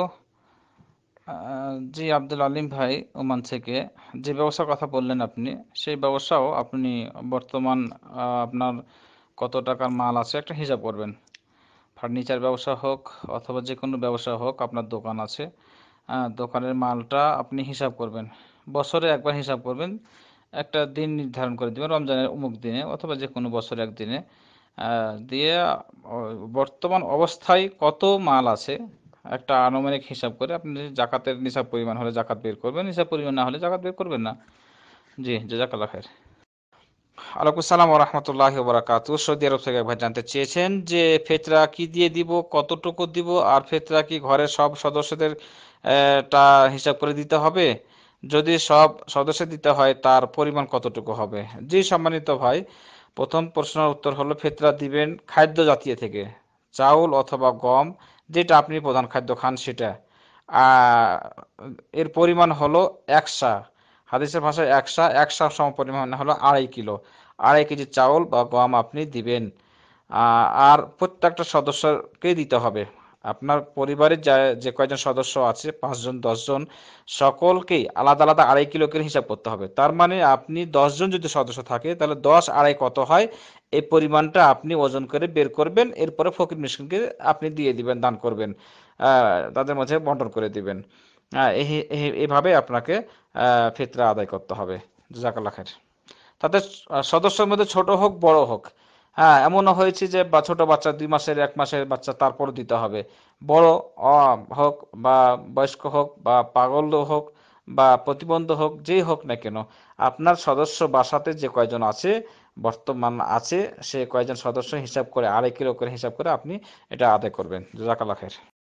জি, আব্দুল আলিম ভাই ওমান থেকে যে ব্যবসার কথা বললেন আপনি, সেই ব্যবসাও আপনি বর্তমান আপনার কত টাকার মাল আছে একটা হিসাব করবেন। ফার্নিচার ব্যবসা হোক অথবা যে কোনো ব্যবসা হোক, আপনার দোকান আছে, দোকানের মালটা আপনি হিসাব করবেন, বছরে একবার হিসাব করবেন, একটা দিন নির্ধারণ করে দেবেন, রমজানের অমুক দিনে অথবা যে কোনো বছরে একদিনে দিয়ে বর্তমান অবস্থায় কত মাল আছে একটা আনুমানিক হিসাব করে আপনি জাকাতের নিসাব পরিমাণ হলে জাকাত বের করবেন, নিসাব পরিমাণ না হলে জাকাত বের করবেন না। জি, জাযাকাল্লাহ খায়ের। ওয়ালাইকুম সালাম ওয়া রাহমাতুল্লাহি ওয়া বারাকাতুহু। সৌদি আরব থেকে এক ভাই জানতে চেয়েছেন যে ফিতরা কি দিয়ে দিব, কতটুকু দিব, আর ফিতরা কি ঘরের সব সদস্যদের টা হিসাব করে দিতে হবে? যদি সব সদস্য দিতে হয় তার পরিমাণ কতটুকু হবে? জি সম্মানিত ভাই, প্রথম প্রশ্নের উত্তর হলো ফিতরা দিবেন খাদ্য জাতীয় থেকে, চাউল অথবা গম, যেটা আপনি প্রধান খাদ্য খান সেটা। আহ, এর পরিমাণ হলো 1 সা, হাদিসের ভাষায় 1 সা, 1 সা সম পরিমাণ হলো 2.5 কিলো, 2.5 কেজি চাউল বা গম আপনি দিবেন। আর প্রত্যেকটা সদস্যকে দিতে হবে। আপনার পরিবারের যে কয়জন সদস্য আছে, 5 জন 10 জন, সকলকেই আলাদা আলাদা 2.5 কিলো করে হিসাব করতে হবে। তার মানে আপনি 10 জন যদি সদস্য থাকে তাহলে 10 2.5 কত হয়, এই পরিমাণটা আপনি ওজন করে বের করবেন, এরপরে ফকির মিসকিনকে আপনি দিয়ে দিবেন, দান করবেন, তাদের মধ্যে বন্টন করে দিবেন। এইভাবে আপনাকে ফিতরা আদায় করতে হবে। জাযাকাল্লাহ খায়ের। তাদের সদস্যের মধ্যে ছোট হোক বড় হোক, হ্যাঁ এমনও হয়েছে যে বা ছোট বাচ্চা 2 মাসের 1 মাসের বাচ্চা তারপরও দিতে হবে, বড় হোক বা বয়স্ক হোক বা পাগল হোক বা প্রতিবন্ধ হোক, যেই হোক না কেন, আপনার সদস্য বাসাতে যে কয়জন আছে বর্তমান আছে, সে কয়জন সদস্য হিসাব করে 2.5 কিলো করে হিসাব করে আপনি এটা আদায় করবেন। জাযাকাল্লাহ খায়ের।